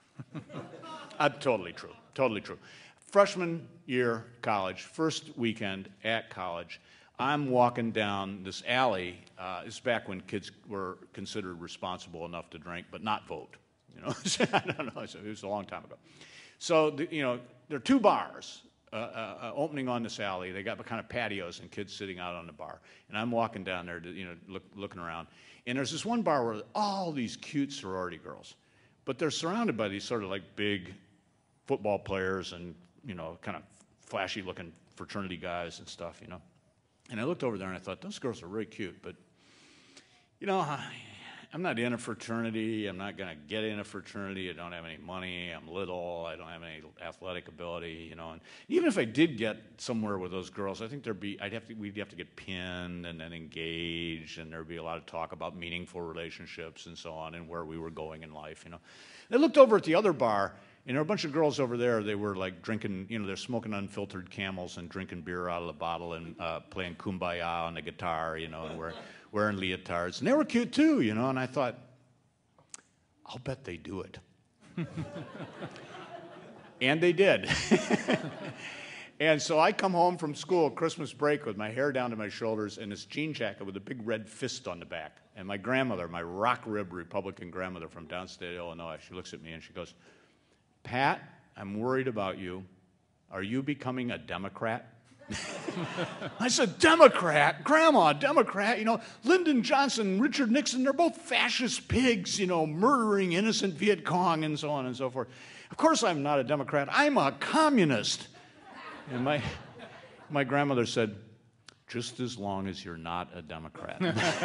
uh, totally true, totally true. Freshman year college, first weekend at college, I'm walking down this alley. Uh, it's back when kids were considered responsible enough to drink, but not vote. You know, I don't know. It was a long time ago. So, the, you know, there are two bars uh, uh, opening on this alley. They got kind of patios and kids sitting out on the bar. And I'm walking down there, to, you know, look, looking around. And there's this one bar where all these cute sorority girls, but they're surrounded by these sort of like big football players and, you know, kind of flashy-looking fraternity guys and stuff, you know. And I looked over there and I thought, those girls are really cute, but, you know, I, I'm not in a fraternity. I'm not going to get in a fraternity. I don't have any money. I'm little. I don't have any athletic ability, you know. And even if I did get somewhere with those girls, I think there'd be, I'd have to, we'd have to get pinned and then engaged, and there'd be a lot of talk about meaningful relationships and so on and where we were going in life, you know. I looked over at the other bar, and there were a bunch of girls over there. They were like drinking, you know, they're smoking unfiltered Camels and drinking beer out of the bottle and uh, playing Kumbaya on the guitar, you know, and we're, wearing leotards. And they were cute too, you know, and I thought, I'll bet they do it. And they did. And so I come home from school Christmas break with my hair down to my shoulders and this jean jacket with a big red fist on the back. And my grandmother, my rock rib Republican grandmother from downstate Illinois, she looks at me and she goes, "Pat, I'm worried about you. Are you becoming a Democrat?" I said, "Democrat? Grandma, Democrat? You know, Lyndon Johnson, Richard Nixon, they're both fascist pigs, you know, murdering innocent Viet Cong and so on and so forth. Of course I'm not a Democrat. I'm a communist." And my, my grandmother said, "Just as long as you're not a Democrat."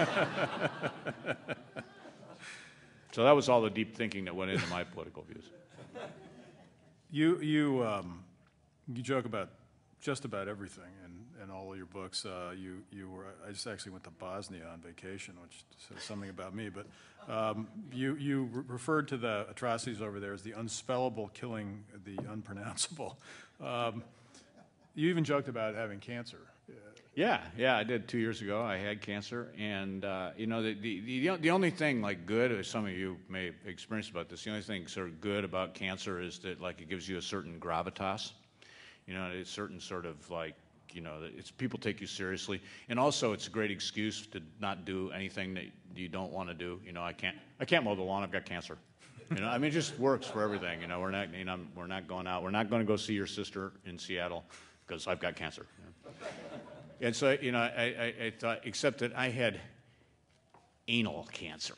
So that was all the deep thinking that went into my political views. You, you, um, you joke about just about everything in, in all of your books. Uh, you, you were, I just actually went to Bosnia on vacation, which says something about me, but um, you, you re referred to the atrocities over there as the unspellable killing the unpronounceable. Um, you even joked about having cancer. Yeah, yeah, I did two years ago. I had cancer, and uh, you know, the, the the the only thing like good, as some of you may have experienced about this, the only thing sort of good about cancer is that like it gives you a certain gravitas. You know, it's certain sort of like, you know, it's people take you seriously, and also it's a great excuse to not do anything that you don't want to do. You know, I can't I can't mow the lawn. I've got cancer. You know, I mean, it just works for everything. You know, we're not you know we're not going out. We're not going to go see your sister in Seattle because I've got cancer. You know? And so, you know, I, I, I thought, except that I had anal cancer.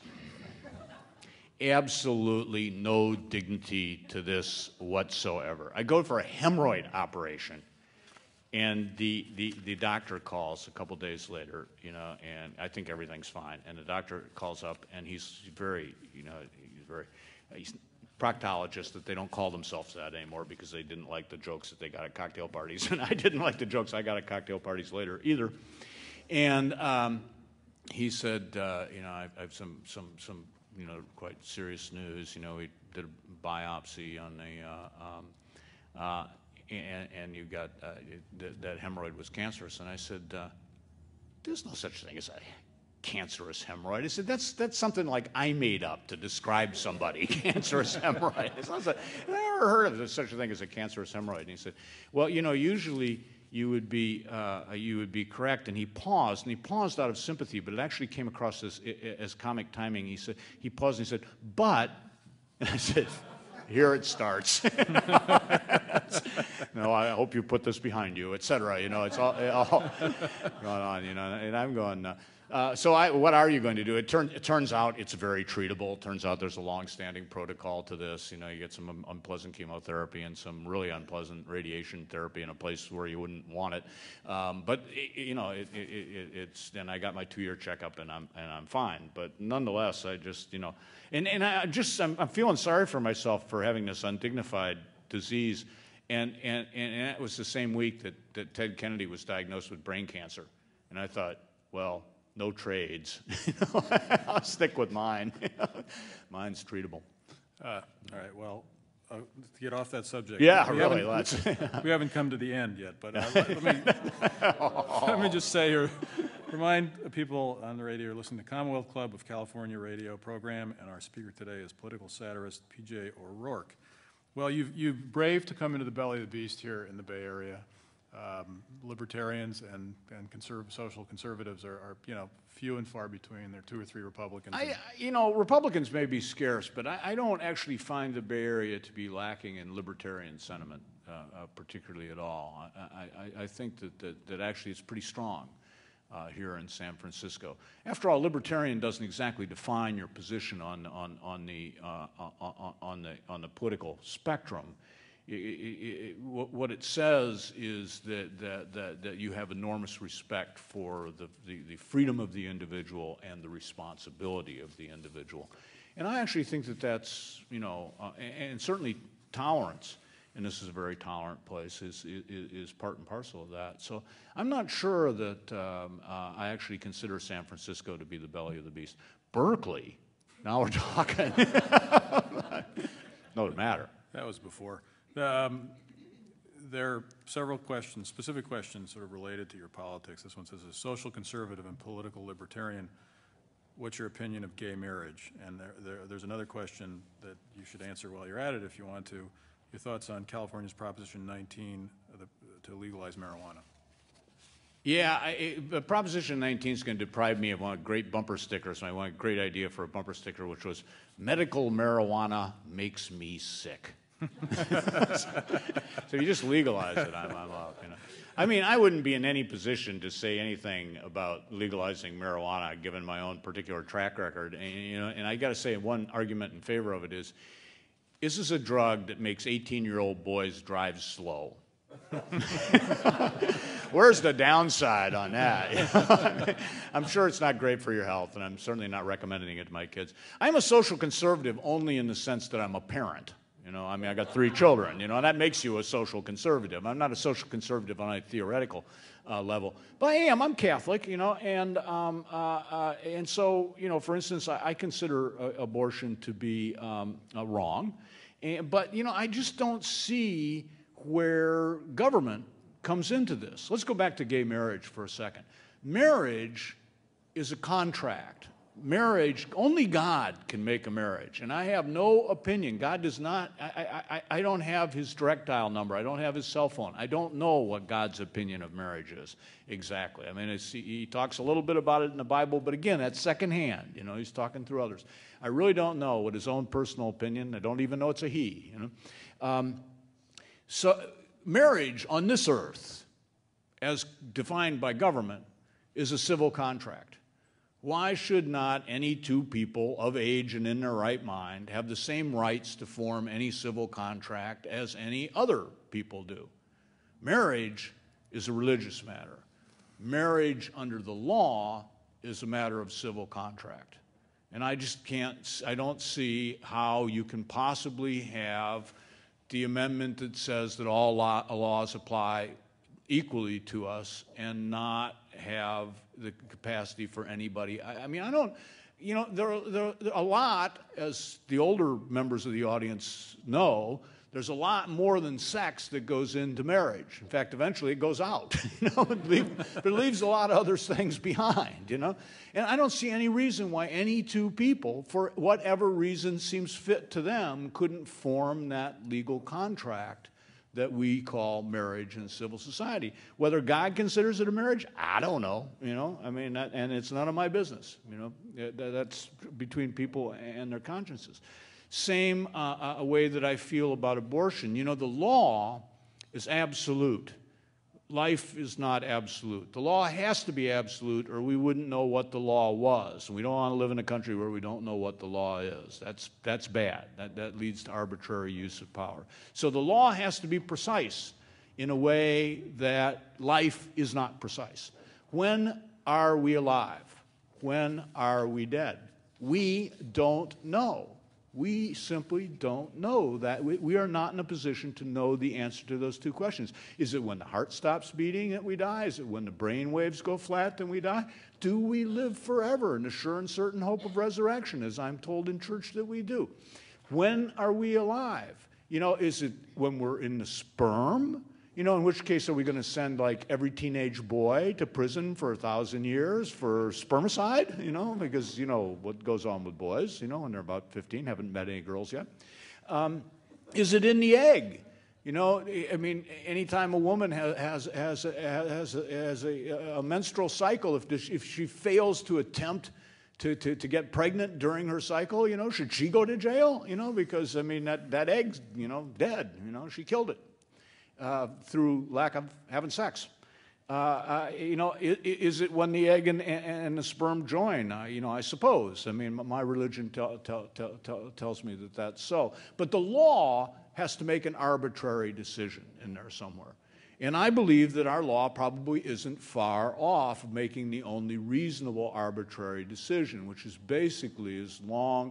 Absolutely no dignity to this whatsoever. I go for a hemorrhoid operation, and the, the, the doctor calls a couple days later, you know, and I think everything's fine. And the doctor calls up, and he's very, you know, he's very, he's proctologist, that they don't call themselves that anymore because they didn't like the jokes that they got at cocktail parties. And I didn't like the jokes I got at cocktail parties later either. And um, he said, uh, you know, I, I have some, some, some, you know, quite serious news. You know, we did a biopsy on the, uh, um, uh, and, and you got, uh, it, that hemorrhoid was cancerous. And I said, uh, there's no such thing as a cancerous hemorrhoid. I said, that's that's something like I made up to describe somebody, cancerous hemorrhoid. It's not a, I never heard of such a thing as a cancerous hemorrhoid. And he said, well, you know, usually you would be uh, you would be correct. And he paused, and he paused out of sympathy, but it actually came across as as comic timing. He said, he paused and he said, but, and I said, here it starts. No, I hope you put this behind you, et cetera. You know, it's all, all going on, you know, and I'm going, uh, uh, so I, what are you going to do? It, turn, it turns out it's very treatable. It turns out there's a long-standing protocol to this. You know, you get some un unpleasant chemotherapy and some really unpleasant radiation therapy in a place where you wouldn't want it. Um, but, it, you know, it, it, it, it's, and I got my two-year checkup, and I'm, and I'm fine. But nonetheless, I just, you know, and, and I just, I'm, I'm feeling sorry for myself for having this undignified disease. And, and, and that was the same week that, that Ted Kennedy was diagnosed with brain cancer. And I thought, well, no trades. I'll stick with mine. Mine's treatable. Uh, all right, well, uh, to get off that subject. Yeah, we really, let's. let's. We haven't come to the end yet, but uh, let, let, me, let me just say, or remind people on the radio, listening to Commonwealth Club of California radio program, and our speaker today is political satirist P J O'Rourke. Well, you've, you've braved to come into the belly of the beast here in the Bay Area. Um, libertarians and, and conserv social conservatives are, are, you know, few and far between. There are two or three Republicans. I, you know, Republicans may be scarce, but I, I don't actually find the Bay Area to be lacking in libertarian sentiment, uh, uh, particularly at all. I, I, I think that, that, that actually it's pretty strong uh, here in San Francisco. After all, libertarian doesn't exactly define your position on, on, on, the, uh, on, on, the, on the political spectrum. It, it, it, what it says is that, that, that, that you have enormous respect for the, the, the freedom of the individual and the responsibility of the individual. And I actually think that that's, you know, uh, and, and certainly tolerance, and this is a very tolerant place, is, is, is part and parcel of that. So I'm not sure that um, uh, I actually consider San Francisco to be the belly of the beast. Berkeley, now we're talking. No matter. That was before. Um, there are several questions, specific questions sort of related to your politics. This one says, as social conservative and political libertarian, what's your opinion of gay marriage? And there, there, there's another question that you should answer while you're at it if you want to. Your thoughts on California's Proposition nineteen uh, the, to legalize marijuana? Yeah, I, I, Proposition nineteen is going to deprive me of one great bumper sticker, so I want a great idea for a bumper sticker, which was, medical marijuana makes me sick. So if you just legalize it, I'm, I'm out, you know. I mean, I wouldn't be in any position to say anything about legalizing marijuana, given my own particular track record. And, you know, and I got to say, one argument in favor of it is, is this a drug that makes eighteen-year-old boys drive slow? Where's the downside on that? I'm sure it's not great for your health, and I'm certainly not recommending it to my kids. I'm a social conservative only in the sense that I'm a parent. You know, I mean, I got three children, you know, and that makes you a social conservative. I'm not a social conservative on a theoretical uh, level, but I am. I'm Catholic, you know, and um, uh, uh, and so, you know, for instance, I, I consider uh, abortion to be um, uh, wrong, and, but, you know, I just don't see where government comes into this. Let's go back to gay marriage for a second. Marriage is a contract. Marriage, only God can make a marriage, and I have no opinion. God does not, I, I, I don't have his direct dial number. I don't have his cell phone. I don't know what God's opinion of marriage is exactly. I mean, it's, he talks a little bit about it in the Bible, but again, that's secondhand. You know, he's talking through others. I really don't know what his own personal opinion, I don't even know it's a he, you know. Um, so marriage on this earth, as defined by government, is a civil contract. Why should not any two people of age and in their right mind have the same rights to form any civil contract as any other people do? Marriage is a religious matter. Marriage under the law is a matter of civil contract. And I just can't, I don't see how you can possibly have the amendment that says that all law, laws apply equally to us and not have the capacity for anybody. I, I mean, I don't, you know, there, there, there a lot, as the older members of the audience know, there's a lot more than sex that goes into marriage. In fact, eventually it goes out, you know, it, leave, it leaves a lot of other things behind, you know. And I don't see any reason why any two people, for whatever reason seems fit to them, couldn't form that legal contract that we call marriage in civil society. Whether God considers it a marriage, I don't know, you know. I mean, that, and it's none of my business, you know. That, that's between people and their consciences. Same uh, a way that I feel about abortion. You know, the law is absolute. Life is not absolute. The law has to be absolute or we wouldn't know what the law was. And we don't want to live in a country where we don't know what the law is. That's, that's bad. That, that leads to arbitrary use of power. So the law has to be precise in a way that life is not precise. When are we alive? When are we dead? We don't know. We simply don't know that. We, we are not in a position to know the answer to those two questions. Is it when the heart stops beating that we die? Is it when the brain waves go flat and we die? Do we live forever in the sure and certain hope of resurrection, as I'm told in church that we do? When are we alive? You know, is it when we're in the sperm? You know, in which case are we going to send, like, every teenage boy to prison for a thousand years for spermicide? You know, because, you know, what goes on with boys, you know, when they're about fifteen, haven't met any girls yet. Um, is it in the egg? You know, I mean, anytime a woman has, has, has, has, a, has a, a menstrual cycle, if, if she fails to attempt to, to, to get pregnant during her cycle, you know, should she go to jail? You know, because, I mean, that, that egg's, you know, dead. You know, she killed it. Uh, through lack of having sex. Uh, uh, you know, is, is it when the egg and, and the sperm join? Uh, you know, I suppose. I mean, my religion tell, tell, tell, tell, tells me that that's so. But the law has to make an arbitrary decision in there somewhere. And I believe that our law probably isn't far off of making the only reasonable arbitrary decision, which is basically as long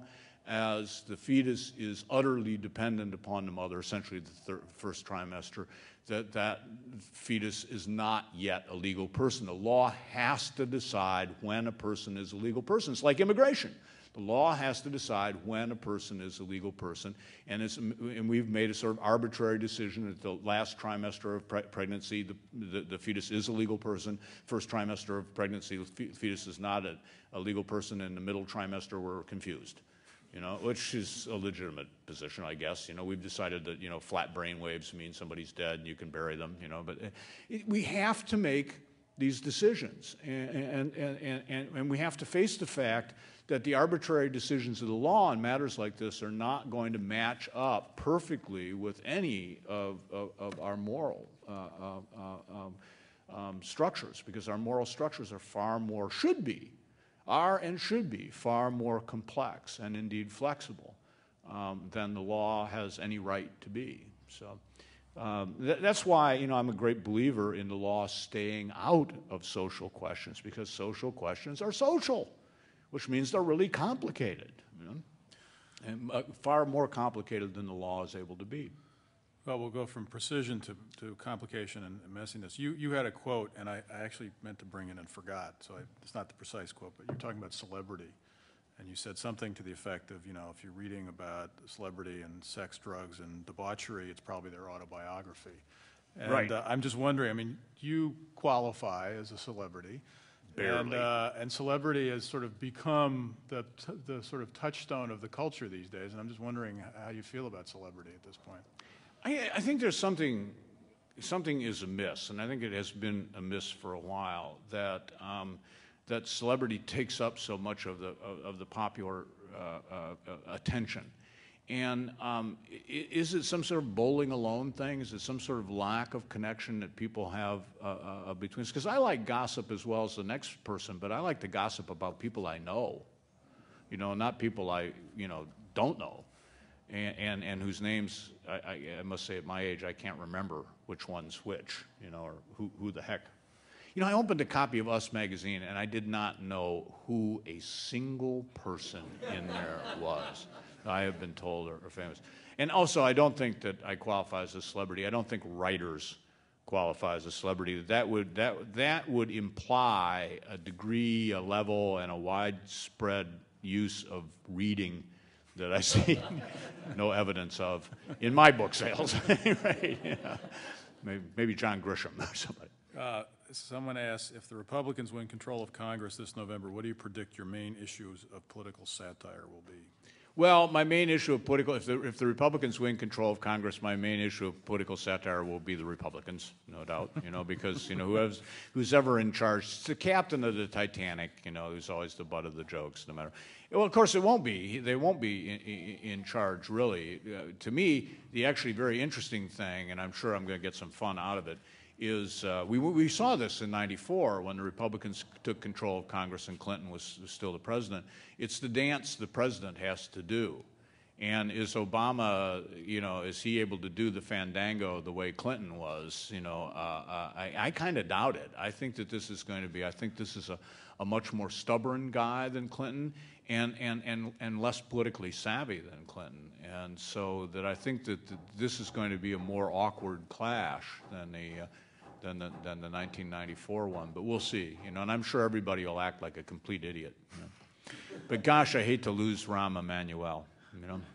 as the fetus is utterly dependent upon the mother, essentially the third, first trimester, that that fetus is not yet a legal person. The law has to decide when a person is a legal person. It's like immigration. The law has to decide when a person is a legal person, and, it's, and we've made a sort of arbitrary decision that the last trimester of pre pregnancy, the, the, the fetus is a legal person. First trimester of pregnancy, the fetus is not a, a legal person. In the middle trimester, we're confused, you know, which is a legitimate position, I guess. You know, we've decided that, you know, flat brain waves mean somebody's dead and you can bury them, you know, but it, we have to make these decisions, and, and, and, and, and we have to face the fact that the arbitrary decisions of the law on matters like this are not going to match up perfectly with any of, of, of our moral uh, uh, um, um, structures, because our moral structures are far more, should be, are and should be far more complex and indeed flexible um, than the law has any right to be. So um, th that's why, you know, I'm a great believer in the law staying out of social questions, because social questions are social, which means they're really complicated, you know, and uh, far more complicated than the law is able to be. Well, we'll go from precision to, to complication and messiness. You, you had a quote, and I, I actually meant to bring it and forgot, so I, it's not the precise quote, but you're talking about celebrity, and you said something to the effect of, you know, if you're reading about celebrity and sex, drugs, and debauchery, it's probably their autobiography. And right. uh, I'm just wondering, I mean, you qualify as a celebrity. Barely. And, uh, and celebrity has sort of become the, t the sort of touchstone of the culture these days, and I'm just wondering how you feel about celebrity at this point. I, I think there's something, something is amiss, and I think it has been amiss for a while, that, um, that celebrity takes up so much of the, of, of the popular uh, uh, attention. And um, is it some sort of bowling alone thing? Is it some sort of lack of connection that people have uh, uh, between us? Because I like gossip as well as the next person, but I like to gossip about people I know, you know, not people I, you know, don't know, and, and, and whose names, I, I, I must say at my age, I can't remember which one's which, you know, or who, who the heck. You know, I opened a copy of Us magazine, and I did not know who a single person in there was. I have been told are, are famous. And also, I don't think that I qualify as a celebrity. I don't think writers qualify as a celebrity. That would, that, that would imply a degree, a level, and a widespread use of reading that I see no evidence of in my book sales. Right? Yeah. Maybe, maybe John Grisham or somebody. Uh, someone asked, if the Republicans win control of Congress this November, what do you predict your main issues of political satire will be? Well, my main issue of political, if the, if the Republicans win control of Congress, my main issue of political satire will be the Republicans, no doubt, you know, because, you know, whoever's, who's ever in charge, it's the captain of the Titanic, you know, who's always the butt of the jokes, no matter. Well, of course, it won't be. They won't be in, in, in charge, really. Uh, to me, the actually very interesting thing, and I'm sure I'm going to get some fun out of it, is uh, we, we saw this in ninety-four when the Republicans took control of Congress and Clinton was, was still the president. It's the dance the president has to do. And is Obama, you know, is he able to do the fandango the way Clinton was? You know, uh, uh, I, I kind of doubt it. I think that this is going to be, I think this is a, a much more stubborn guy than Clinton, and, and, and, and less politically savvy than Clinton. And so that I think that th this is going to be a more awkward clash than the, uh, than the, than the nineteen ninety-four one. But we'll see, you know, and I'm sure everybody will act like a complete idiot. You know? But gosh, I hate to lose Rahm Emanuel, you know,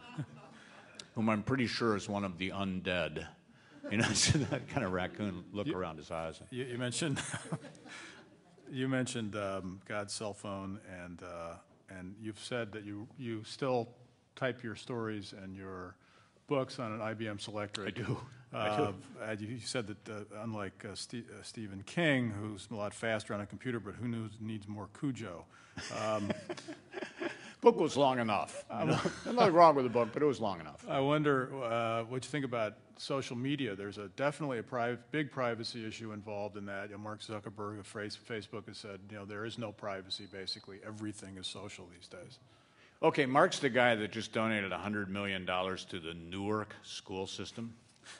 whom I'm pretty sure is one of the undead. You know, so that kind of raccoon look you, around his eyes. You, you mentioned, you mentioned um, God's cell phone, and uh, and you've said that you you still type your stories and your books on an I B M Selectric. I do. Uh, I do. and you said that uh, unlike uh, St uh, Stephen King, who's a lot faster on a computer, but who knows needs more Cujo. Um, book was long enough. You know? There's nothing wrong with the book, but it was long enough. I wonder uh, what you think about social media. There's a definitely a pri big privacy issue involved in that. You know, Mark Zuckerberg of Facebook has said, you know, there is no privacy. Basically, everything is social these days. Okay, Mark's the guy that just donated one hundred million dollars to the Newark school system.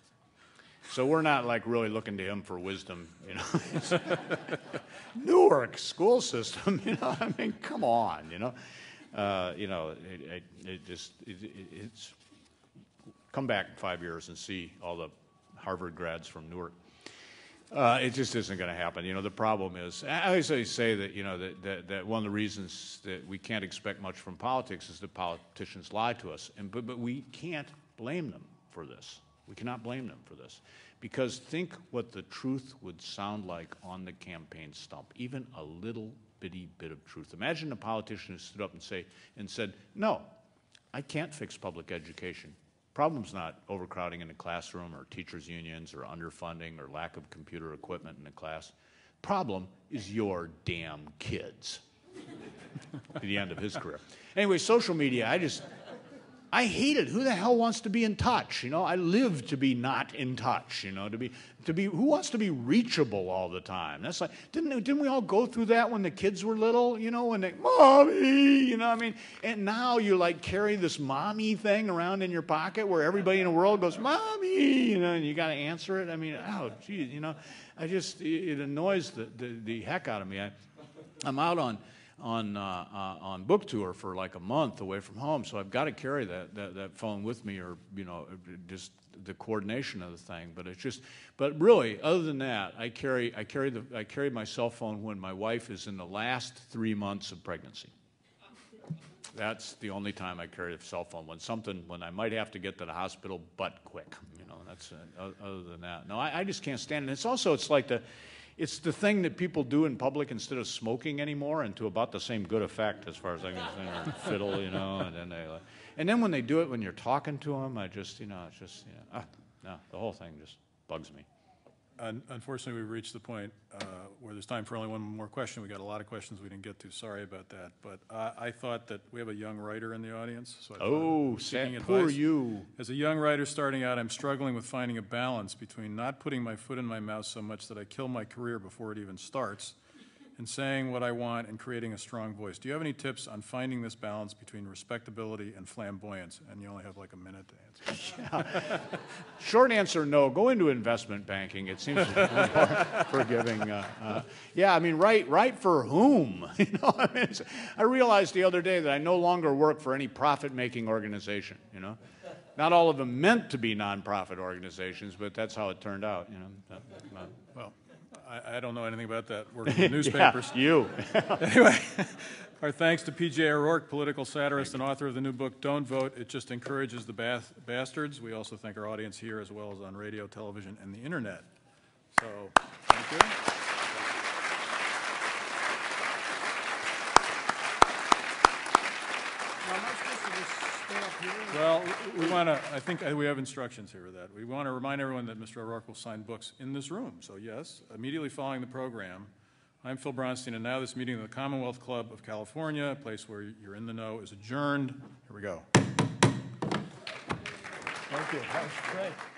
So we're not like really looking to him for wisdom, you know. Newark school system, you know, I mean, come on, you know. uh, you know, it, it, it just it, it, it's come back in five years and see all the Harvard grads from Newark. Uh, it just isn't going to happen. You know, the problem is, I always say that, you know, that, that, that one of the reasons that we can't expect much from politics is that politicians lie to us. And, but, but we can't blame them for this. We cannot blame them for this. Because think what the truth would sound like on the campaign stump, even a little bitty bit of truth. Imagine a politician who stood up and, say, and said, no, I can't fix public education. Problem's not overcrowding in the classroom or teachers' unions or underfunding or lack of computer equipment in the class. Problem is your damn kids. At the end of his career. Anyway, social media, I just, I hate it. Who the hell wants to be in touch? You know, I live to be not in touch, you know, to be, to be, who wants to be reachable all the time? That's like, didn't, didn't we all go through that when the kids were little, you know, when they, mommy, you know, I mean, and now you like carry this mommy thing around in your pocket where everybody in the world goes, mommy, you know, and you got to answer it. I mean, oh, geez, you know, I just, it, it annoys the, the, the heck out of me. I, I'm out on, on uh, uh, on book tour for like a month away from home, so I've got to carry that, that that phone with me, or you know, just the coordination of the thing. But it's just, but really, other than that, I carry I carry the I carry my cell phone when my wife is in the last three months of pregnancy. That's the only time I carry a cell phone, when something when I might have to get to the hospital, but quick. You know, that's uh, other than that. No, I, I just can't stand it. It's also it's like the. It's the thing that people do in public instead of smoking anymore, and to about the same good effect, as far as I can say, or fiddle, you know, and then they, like, and then when they do it when you're talking to them, I just, you know, it's just, you know, ah, no, the whole thing just bugs me. Un unfortunately, we've reached the point uh, where there's time for only one more question. We got a lot of questions we didn't get to. Sorry about that. But uh, I thought that we have a young writer in the audience. So I oh, seeking sad, poor advice. you. As a young writer starting out, I'm struggling with finding a balance between not putting my foot in my mouth so much that I kill my career before it even starts, and saying what I want and creating a strong voice. Do you have any tips on finding this balance between respectability and flamboyance? And you only have like a minute to answer. Yeah. Short answer, no. Go into investment banking. It seems more forgiving. Uh, uh, yeah, I mean, write, write for whom? You know, I mean, it's, I realized the other day that I no longer work for any profit-making organization, you know. Not all of them meant to be nonprofit organizations, but that's how it turned out, you know. That, uh, well, I, I don't know anything about that, working with newspapers. Yeah, you. Anyway, our thanks to P J O'Rourke, political satirist and author of the new book, Don't Vote, It Just Encourages the Bath Bastards. We also thank our audience here as well as on radio, television, and the internet. So, thank you. Now, am I supposed to just stay up here? Well, we want to, I think we have instructions here with that. We want to remind everyone that Mister O'Rourke will sign books in this room. So yes, immediately following the program, I'm Phil Bronstein, and now this meeting of the Commonwealth Club of California, a place where you're in the know, is adjourned. Here we go. Thank you. That was great.